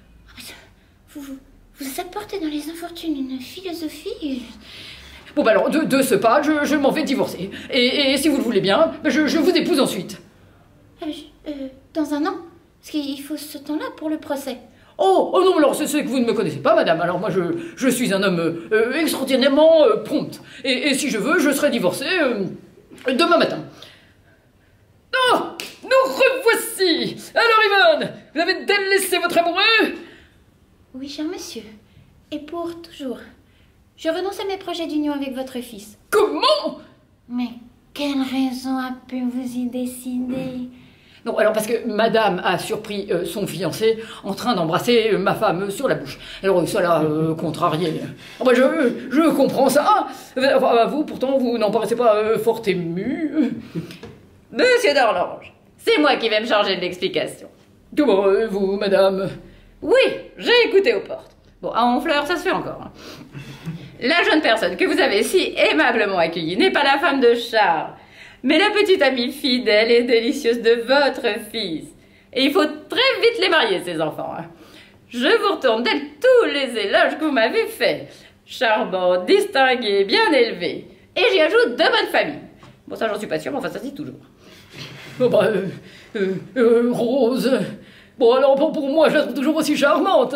Vous apportez dans les infortunes une philosophie. Bon, alors, de ce pas, je m'en vais divorcer. Et si vous le voulez bien, je vous épouse ensuite. Dans un an? Parce qu'il faut ce temps-là pour le procès. Oh non, alors c'est que vous ne me connaissez pas, madame. Alors moi, je suis un homme extraordinairement prompt. Et si je veux, je serai divorcé demain matin. Oh, nous revoici. oui. Alors Yvonne, vous avez délaissé votre amoureux? Oui, cher monsieur. Et pour toujours. Je renonce à mes projets d'union avec votre fils. Comment? Mais quelle raison a pu vous y décider? Non, alors parce que madame a surpris son fiancé en train d'embrasser ma femme sur la bouche. Alors ça l'a contrarié. Ah bah, je comprends ça. Enfin, vous, pourtant, vous n'en paraissez pas fort ému. Monsieur d'Orlange, c'est moi qui vais me charger de l'explication. Comment, vous, madame? Oui, j'ai écouté aux portes. Bon, à Honfleur, ça se fait encore. Hein. La jeune personne que vous avez si aimablement accueillie n'est pas la femme de Charles, mais la petite amie fidèle et délicieuse de votre fils. Et il faut très vite les marier, ces enfants. Hein. Je vous retourne d'elle tous les éloges que vous m'avez faits. Charmant, distingué, bien élevé. Et j'y ajoute de bonne famille. Bon, ça, j'en suis pas sûre, mais enfin, ça se dit toujours. Oh bah, Rose. Bon, alors pour moi, je la trouve toujours aussi charmante.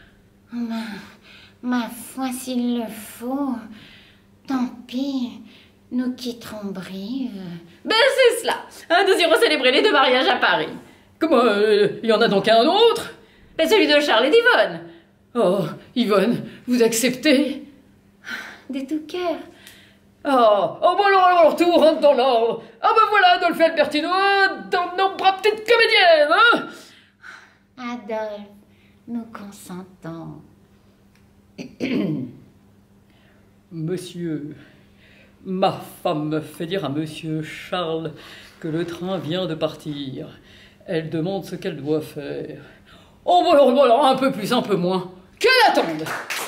Ma foi, s'il le faut, tant pis, nous quitterons Brive. Ben, c'est cela. Hein, nous irons célébrer les 2 mariages à Paris. Comment, il y en a donc un autre? Ben, celui de Charles et d'Yvonne. Oh, Yvonne, vous acceptez? De tout cœur. Oh bon alors tout rentre dans l'ordre. Ah ben voilà, Adolphe et Albertino, dans nos bras petites comédiennes, hein? Adolphe, nous consentons. Monsieur, ma femme me fait dire à monsieur Charles que le train vient de partir. Elle demande ce qu'elle doit faire. Oh bon alors, un peu plus, un peu moins. Qu'elle attende!